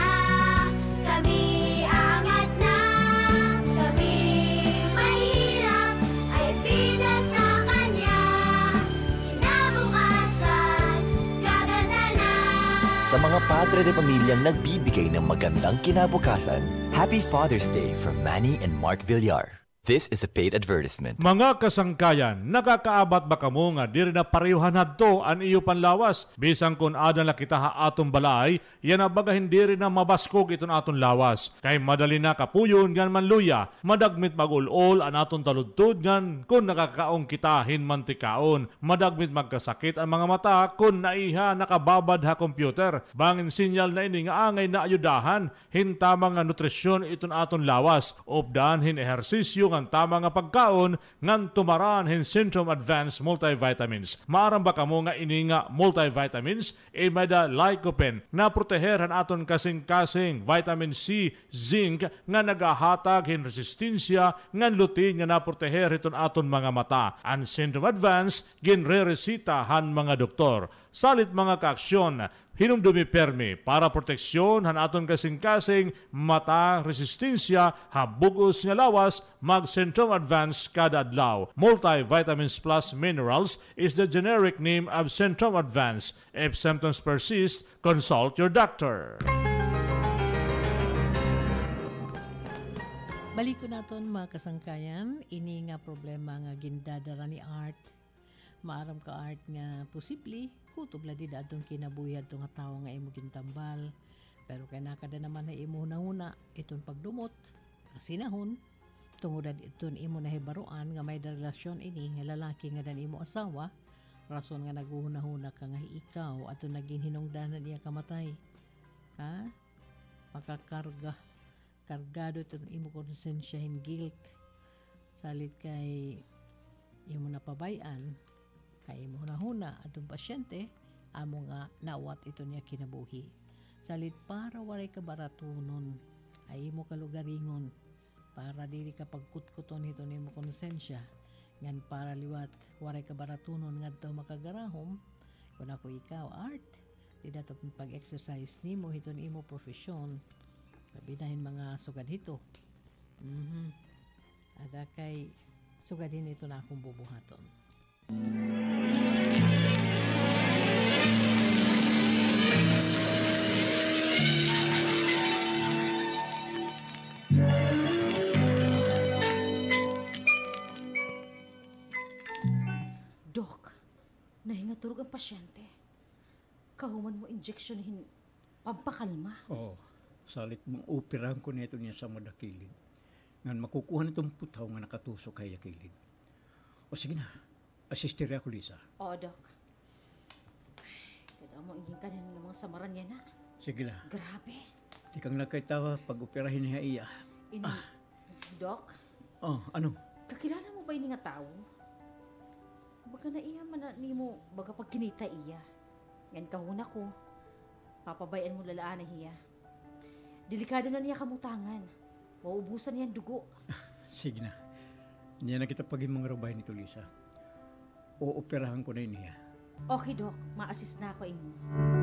Kami aangat na, kami mahirap, ay pinasa kanya. Kinabukasan, gaganda na. Sa mga padre de pamilyang nagbibigay ng magandang kinabukasan, Happy Father's Day from Manny and Mark Villar. This is a paid advertisement. Mga kasangkayan, nakakaabat ba kamo nga diri na parehuhan hadto an iyo panlawas? Bisan kun adan la kita ha atong balay, yan na baga hindi rin na mabaskog iton aton lawas. Kay madali na kapuyon gan manluya, madagmit magulol an aton taludtod gan kun nakakaong kitahin mantikaon. Madagmit magkasakit ang mga mata kun naiha nakababad ha computer. Bangin sinyal na ini nga angay na ayudahan, hintama nga nutrisyon iton aton lawas. Obdan hin ehersisyo ang tama nga pagkaon ngan tumaran hin Syntrom Advanced Multivitamins. Maaram ba kamo nga ini nga multivitamins e may da lycopene na proteheran aton kasing-kasing vitamin C, zinc nga nagahatag hin resistensya ngan lutin nga naproteher iton aton mga mata. Ang Syntrom Advanced ginreresitahan mga doktor. Salit mga kaaksyon, hinumdumi permi para proteksyon han aton kasing-kasing mata, resistensya, habugos nga lawas, mag Syntrom Advance kada adlaw. Multivitamins plus minerals is the generic name of Syntrom Advance. If symptoms persist, consult your doctor. Balik ko naton mga kasangkayan, ini nga problema nga gindadara ni Art. Maaram ka Art nga posible, kutob la di datong kinabuyad tong nga tawo nga imo gintambal. Pero kay nakada naman na imo na-una, iton pagdumot, kasinahon, tungod iton imo nahibaruan nga may relasyon ini nga lalaki nga dan imo asawa, rason nga naguhuna-huna ka nga ikaw ato naging hinungdanan niya kamatay. Ha? Makakarga, kargado iton imo konsensyahin guilt. Salit kay imo napabayan, kay imo hunahuna atong pasyente, amo nga nawat ito niya kinabuhi. Salit para walay kabaratunon, ay imo kalugaringon, para dili ka pagkutkuton ito ni mo konsensya, ngan para liwat walay kabaratunon ngadto makagarahom, kung ako ikaw Art, di dapat pag-exercise nimo ito ni imo profesyon, labinahin mga sugad hito. Mm-hmm. Ada kay sugadin ito na akong bubuhaton. pasyente. Kahuman mo injeksyonin pampakalma. Oo. Salit mong operahan ko nito niya sa madakilid. Ngan makukuha nitong putaw nga nakatusok kay yakilid. O sige na, asistiri ako, Lisa. Oo, Dok. Kada mo ingin ka ng mga samaran niya na. Sige na. Grabe. Di kang nagkaitawa pag operahin niya iya. Ini, Ah. Dok, Oh, ano? kakilala mo ba ini nga tao? Baga na iya man na ni mo, baga pag kinita iya. Yan kahuna ko, papabayan mo lalaan na hiya. Delikado na niya kamutangan. Maubusan niyan dugo. Sige na. Hindi na kita paging mga rabay nito, Lisa. O-operahan ko na niya. Okay, Dok. Ma-assist na ako imo.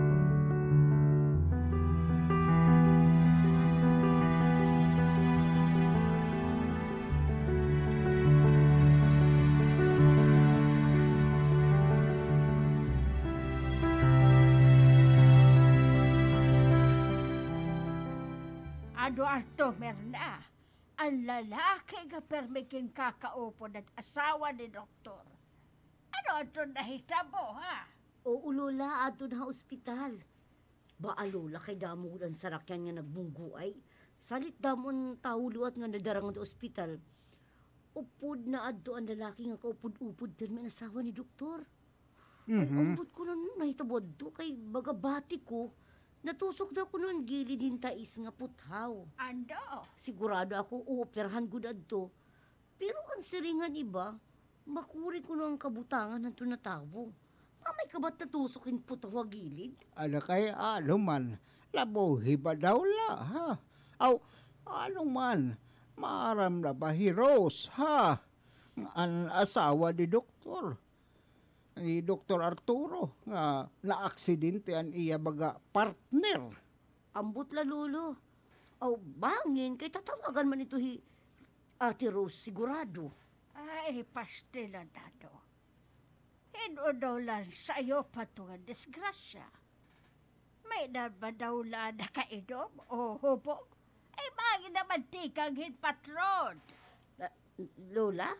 Ano ato, Merna? Ang lalaki nga permikin kakaupo ng asawa ni doktor. Ano ato nahitabo, ha? Oo, Lola, ato na ospital. Ba, Lola, kay damulan sa rakyan nga nagbungguay. Salit damon tawuluat nga nadarang sa ospital. Upod na adto ang lalaki nga kaupod-upod permi ang asawa ni doktor. Ay, Mhm. ambot ko nun nahitabod do kay bagabati ko. Natusok daw ko nun gilid hintais nga puthaw. Ando? Sigurado ako uoperahan ko dadto. Pero ang siringan iba, makuri ko ang kabutangan ng tunatawo. Mamay ka ba't natusokin puthaw a gilid? Ala kay ano man, labuhi ba daw la, ha? Aw, ano man, maaram na ba heroes, ha? Ang asawa ni doktor. Ni Doktor Arturo, nga na-aksidente ang iya baga partner. Ambot la, Lolo. Aw, bangin, kay tatawagan man ito hi Ate Rose, sigurado. Ay, pastilan na do. Inuulan sa'yo pa ito nga disgrasya. May ba daw la na kaidom o hubog? Ay, bangin naman tikang hin patron. Uh, Lola?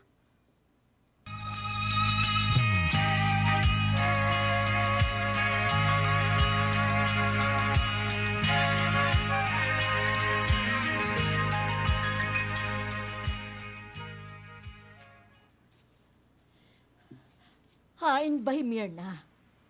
Hain ba, Mirna?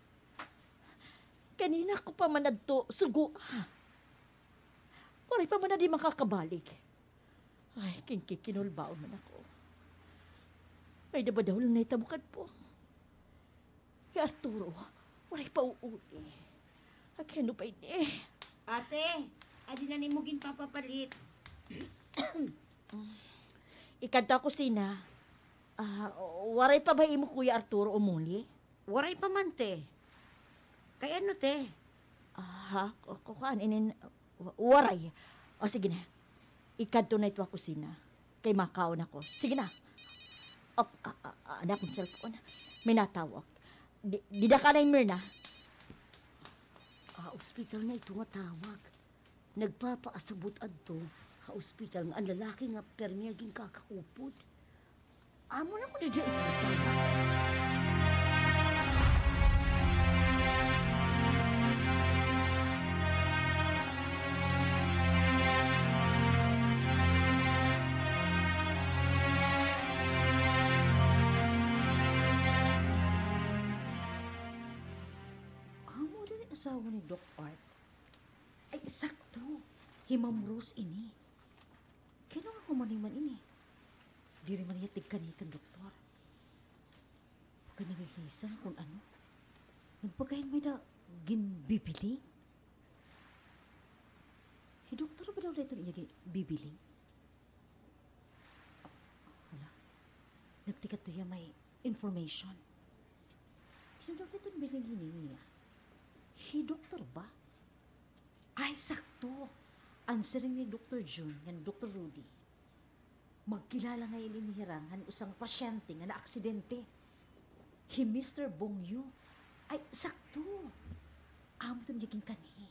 Kanina ko pa manadto sugo. Waray pa man na di makakabalik. Ay, kinkikinulbaon man ako. Ay, dabadaw lang na itabukan po. Kay Arturo, waray pa uuli. Agano pa ini. Ate, adi na ni mo ginpapapalit. Ikanta ko sina. Ah, waray pa ba imo Kuya Arturo umuli? Waray pa man, te. Kay ano, te? Ah, kukaan inin waray. O sige na. Ikadto na ito ako sina. Kay Macau na ko. Sige na. Op, ah, ah, ah, anak kong cellphone. May natawag. Di, di da ka na yung Mirna. Ah, ospital na ito nga tawag. Nagpapaasabot adto. Ha, ospital nga ang lalaki nga permiyaging kakaupod. Amo na ko di di ito. Amo rin ang asawa ni Doc Art. Ay, sakto. Himam Rose ini. Kano nga kumaniman ini? Di rin man niya tigkanikan, doktor. Pagka nagilisan kung ano. Nagpagayin may da ginbibili. Si doktor ba daw dito niya bibili? Wala. Nagtikat to may information. Sino daw dito biling hiningi niya? Si doktor ba? Ay, sakto. Answering ni Doctor June, yan Doctor Rudy. Magkilala ngayon inihirangan usang pasyente nga na-aksidente. Hi Mister Bongyo. Ay, sakto. Amo ito naging kani.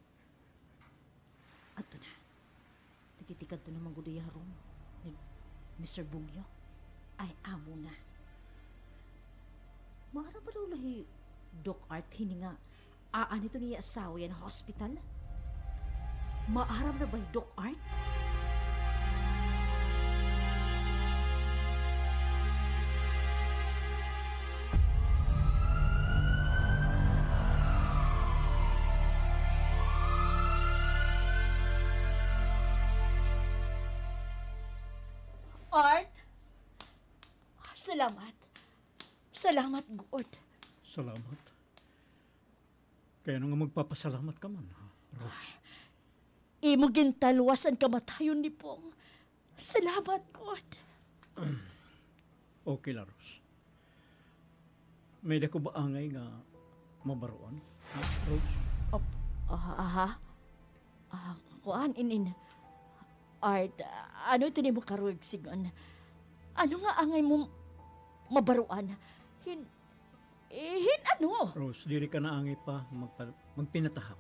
Ato na. Nagtitikad to naman gudo yarom ni Mister Bongyo. Ay, amo na. Maara ba daw lahi Doc Art, hini nga, aan ito niya asawa yan hospital? Maaram na ba yung Doc Art? Art? Salamat. Salamat, God. Salamat. Kaya nung magpapasalamat ka man, ha, Rose? Imo gintalwasan kamatayon ni Pong. Salamat, God. Okay la, Rose. May dako ba angay nga mabaroan? Ha, Rose? Oh, aha. Ah, kuan inin. Art, ano ito ni mo karuig sigon? Ano nga angay mo mabaruan? Hin... Eh, hin ano? Rose, diri ka na angay pa magpa, magpinatahap.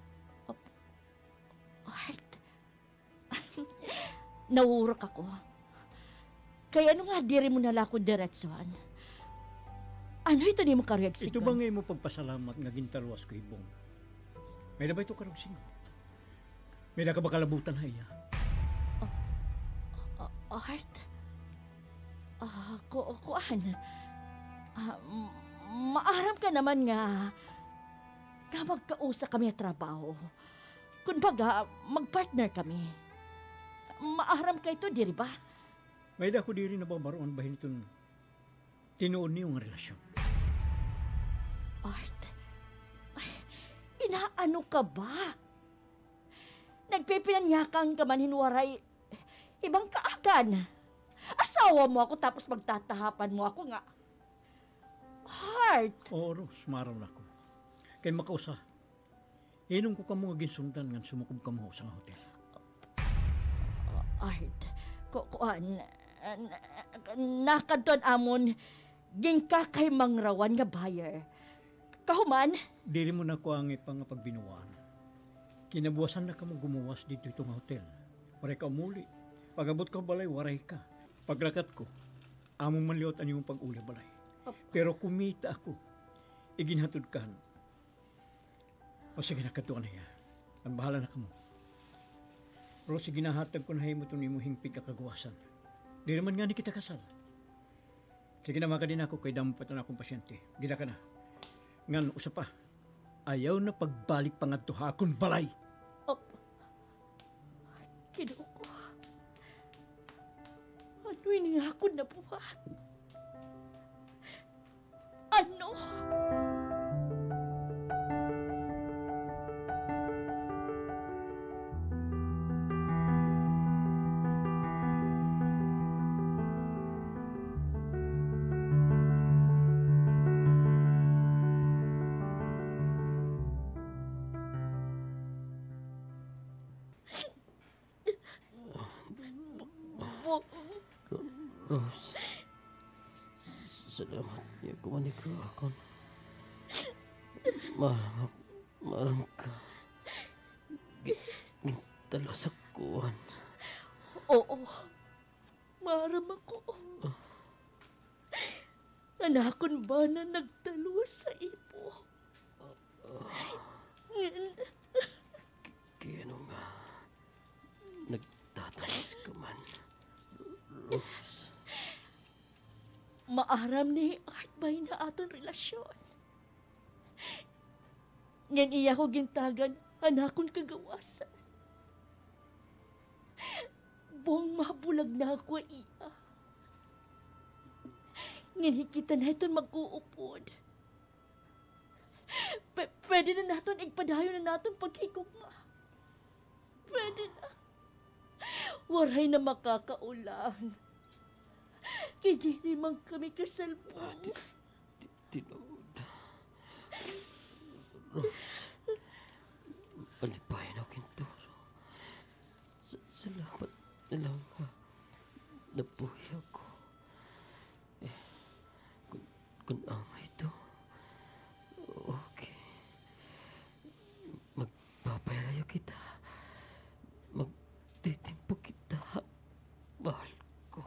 Art, nawurok ako. Kaya ano nga diri mo nala ko diretsuhan? Ano ito ni mo karuig sigon? Ito ba ngay mo pagpasalamat nga gintalwas ko ibong? May na ba ito karuig sigon? May na ka ba kalabutan haya? Art? Ah, ko kuan. Ah, maaram ka naman nga nga magkausa kami at trabaho. Kung baga, magpartner kami. Maaram ka ito, diri ba? May dako diri na babaroon bahin itong tinuon niyo ang relasyon. Art, ay, inaano ka ba? Nagpipinanyakan ka man hinwaray ibang kaagan. Asawa mo ako tapos magtatahapan mo ako nga. Heart! Oo, Rose, maraw na ako. Kay makausa, inong ko ka mga ginsundan nga sumukob ka mo sa hotel. Art, kuan, nakadton amon, gingka kay mangrawan nga buyer. Kahuman? Dili mo na ko ang ipang pagbinuwaan. Kinabuwasan na ka mo gumuwas dito itong hotel. Waray ka umuli. Pagabot ka balay, waray ka. Paglakat ko, among manliot ang iyong pag-uli balay. Pero kumita ako, iginhatod ka. O sige, nakatuan na yan. Ang bahala na ka mo. Pero sige, nahatag ko na hayo mo ito ni mo hingpig kakagawasan. Di naman nga ni kita kasal. Sige na maka din ako kay dampatan na akong pasyente. Gila ka na. Ngan, usap pa. Ayaw na pagbalik pangadto hakon balay. Oh. Kinuko. Ano ini ako na buhat? Ano? Rose, salamat niya kumanig ka ako. Maram, maram ka. Gintalo sa kuwan. Oo, maram ako. Anakon ba na nagtalo sa ipo? Kino nga, nagtatamis ka man, Rose. Maaram ni Art bay na aton relasyon. Ngan iya ko gintagan anakon kagawasan. Buong mabulag na ako iya. Ngan hikita na iton mag-uupod. P- pwede na naton igpadayo na naton pagkikugma. Pwede na. Waray na makakaulang. Kaya di man kami kasalpong. Tinood. Rose, palipayan ako kinturo. Salamat na lang ha. Nabuhay ako. Eh, kung, kung ama ito, okay. Magpapayarayo kita. Magtitimpo kita. Mahal ko.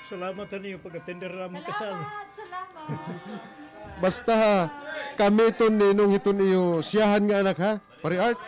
Salamat niyo pag-attender ramong kasal. Salamat! Basta kami ito ninong ito niyo siyahan nga anak ha, pare Art.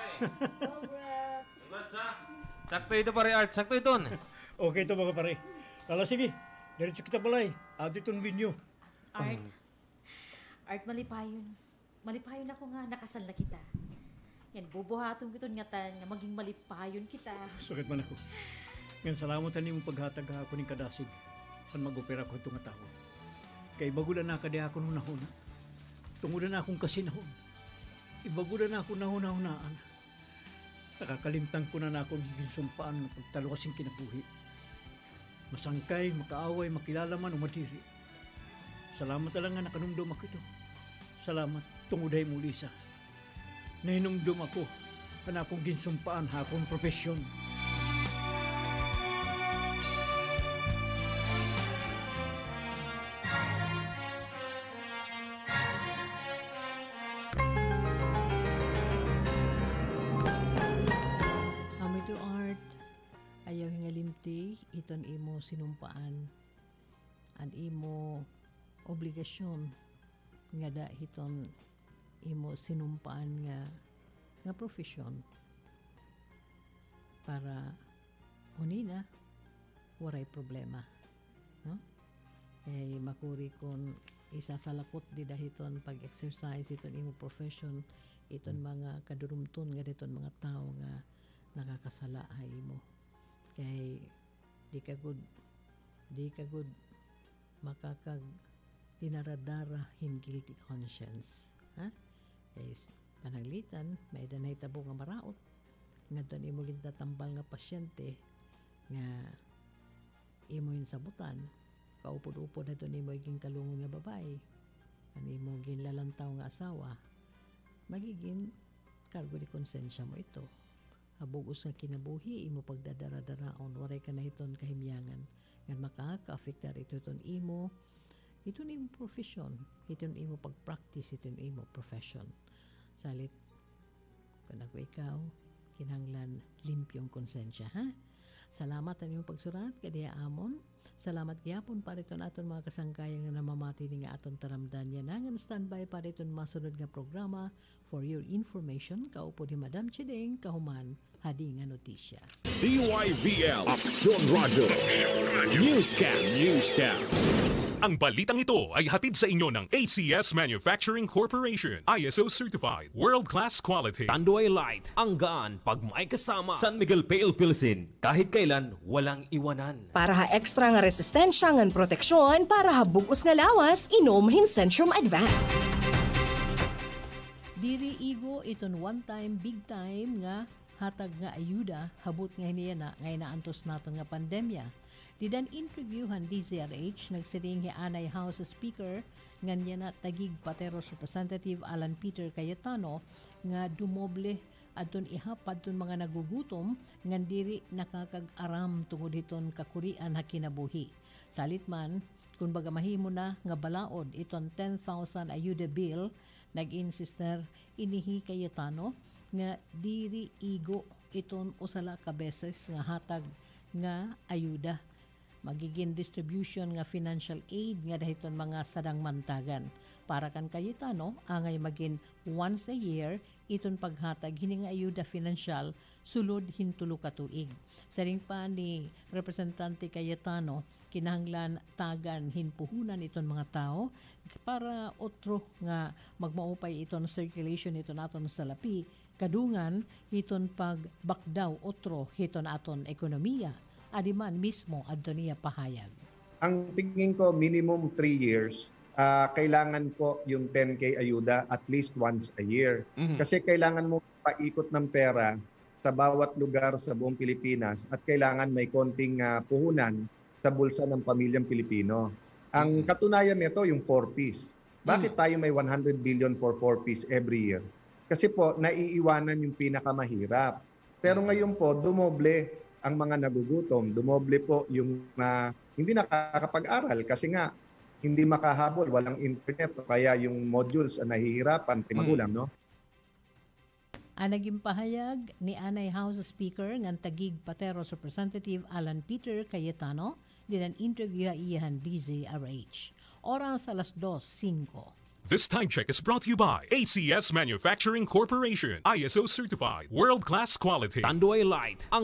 Sakto ito pare Art, sakto ito. Okay ito mga pare. Ala sige, diretso kita balay. Ado itong binyo. Art, Art malipayon. Malipayon ako nga, nakasal na kita. Yan, bubuhaton ko nga tan, nga maging malipayon kita. Sukit man ako. Ngayon, salamat niyo mong paghatag ako ng kadasig. Pan mag-opera ko itong tao. Kay bagulan na kadi ako nung nahuna. Tungudan na akong kasinahon. Ibagulan na ako nahuna-hunaan. Nakakalimtang ko na na akong binsumpaan ng pagtalukasing kinabuhi. Masangkay, makaaway, makilala man o matiri. Salamat lang nga nakanumdum ako ito. Salamat, tunguday mo, Lisa. Nahinumdum ako, na akong ginsumpaan ha akong profesyon. Amo Art, ayaw hingalimti, iton imo sinumpaan. An imo obligasyon nga dahiton imo sinumpaan nga nga profesyon para unina waray problema, no? Eh makuri kon isasalakot di dahiton pag-exercise iton imo profession, iton mga kadurumton nga diton mga tao nga nakakasala ay mo kay di ka good di ka good makakag dinaradara hin guilty conscience, ha? Is pananglitan may danay tabo nga maraot ngadton imo gintatambal nga pasyente nga imo sabutan kaupod-upod na ito nimo iging kalungon nga babae ano imo ginlalantaw nga asawa magiging kargo di konsensya mo ito habugos nga kinabuhi imo pagdadara-daraon waray ka na iton kahimyangan nga makaka-affectar ito iton imo ito imo profession ito imo pag-practice ito imo profession salit kung ako ikaw kinahanglan limpyong konsensya ha. Salamat ang iyong pagsurat kadiya amon. Salamat gyapon para iton aton mga kasangkayan nga namamati ni nga aton taramdan yan nga standby para iton masunod nga programa for your information kaupo ni Madam Chideng kahuman hadi nga notisya. D Y V L Aksyon Radio Newscast Newscast. Ang balitang ito ay hatid sa inyo ng A C S Manufacturing Corporation, I S O certified, world-class quality. Tanduay Light, ang gaan pag may kasama. San Miguel Pale Pilsen, kahit kailan walang iwanan. Para ha extra nga resistensya ngan proteksyon para ha bugos nga lawas, inom Hinsentrum Advance. Diri igo iton one time big time nga hatag nga ayuda habot nga hiniya na ngay naantos naton nga pandemya. Didan interviewhan D Z R H nagsiring hi Anay House Speaker nganya na tagig Pateros Representative Alan Peter Cayetano nga dumoble adton ihapad ton mga nagugutom ngan diri nakakag-aram tungod hiton kakurian ha kinabuhi. Salit man kun baga mahimo na nga balaod iton ten thousand ayuda bill nag-insister inihi Cayetano nga diri igo iton usala ka beses nga hatag nga ayuda magiging distribution nga financial aid nga dahiton mga sadang mantagan para kan Cayetano angay maging once a year iton paghatag hini nga ayuda financial sulod hintulo ka tuig. Saring pa ni Representante Cayetano kinahanglan tagan hinpuhunan iton mga tao para otro nga magmaupay iton circulation iton aton sa lapi kadungan iton pagbakdaw otro hiton aton ekonomiya. Adiman mismo adto niya pahayag. Ang tingin ko minimum three years, uh, kailangan ko yung ten K ayuda at least once a year. Mm-hmm. Kasi kailangan mo paikot ng pera sa bawat lugar sa buong Pilipinas at kailangan may konting uh, puhunan sa bulsa ng pamilyang Pilipino. Ang mm-hmm. katunayan nito yung four piece. Bakit mm-hmm. tayo may one hundred billion for four piece every year? Kasi po naiiwanan yung pinakamahirap. Pero mm-hmm. ngayon po dumoble ang mga nagugutom, dumoble po yung uh, hindi nakakapag-aral kasi nga hindi makahabol, walang internet, kaya yung modules ang nahihirapan, timagulang, no? Ang naging pahayag ni Anay House Speaker ng tagig Pateros Representative Alan Peter Cayetano Din ang interview iyahan D Z R H. Oras alas dos singko. This time check is brought to you by A C S Manufacturing Corporation, I S O certified, world-class quality. Tanduay Light, ang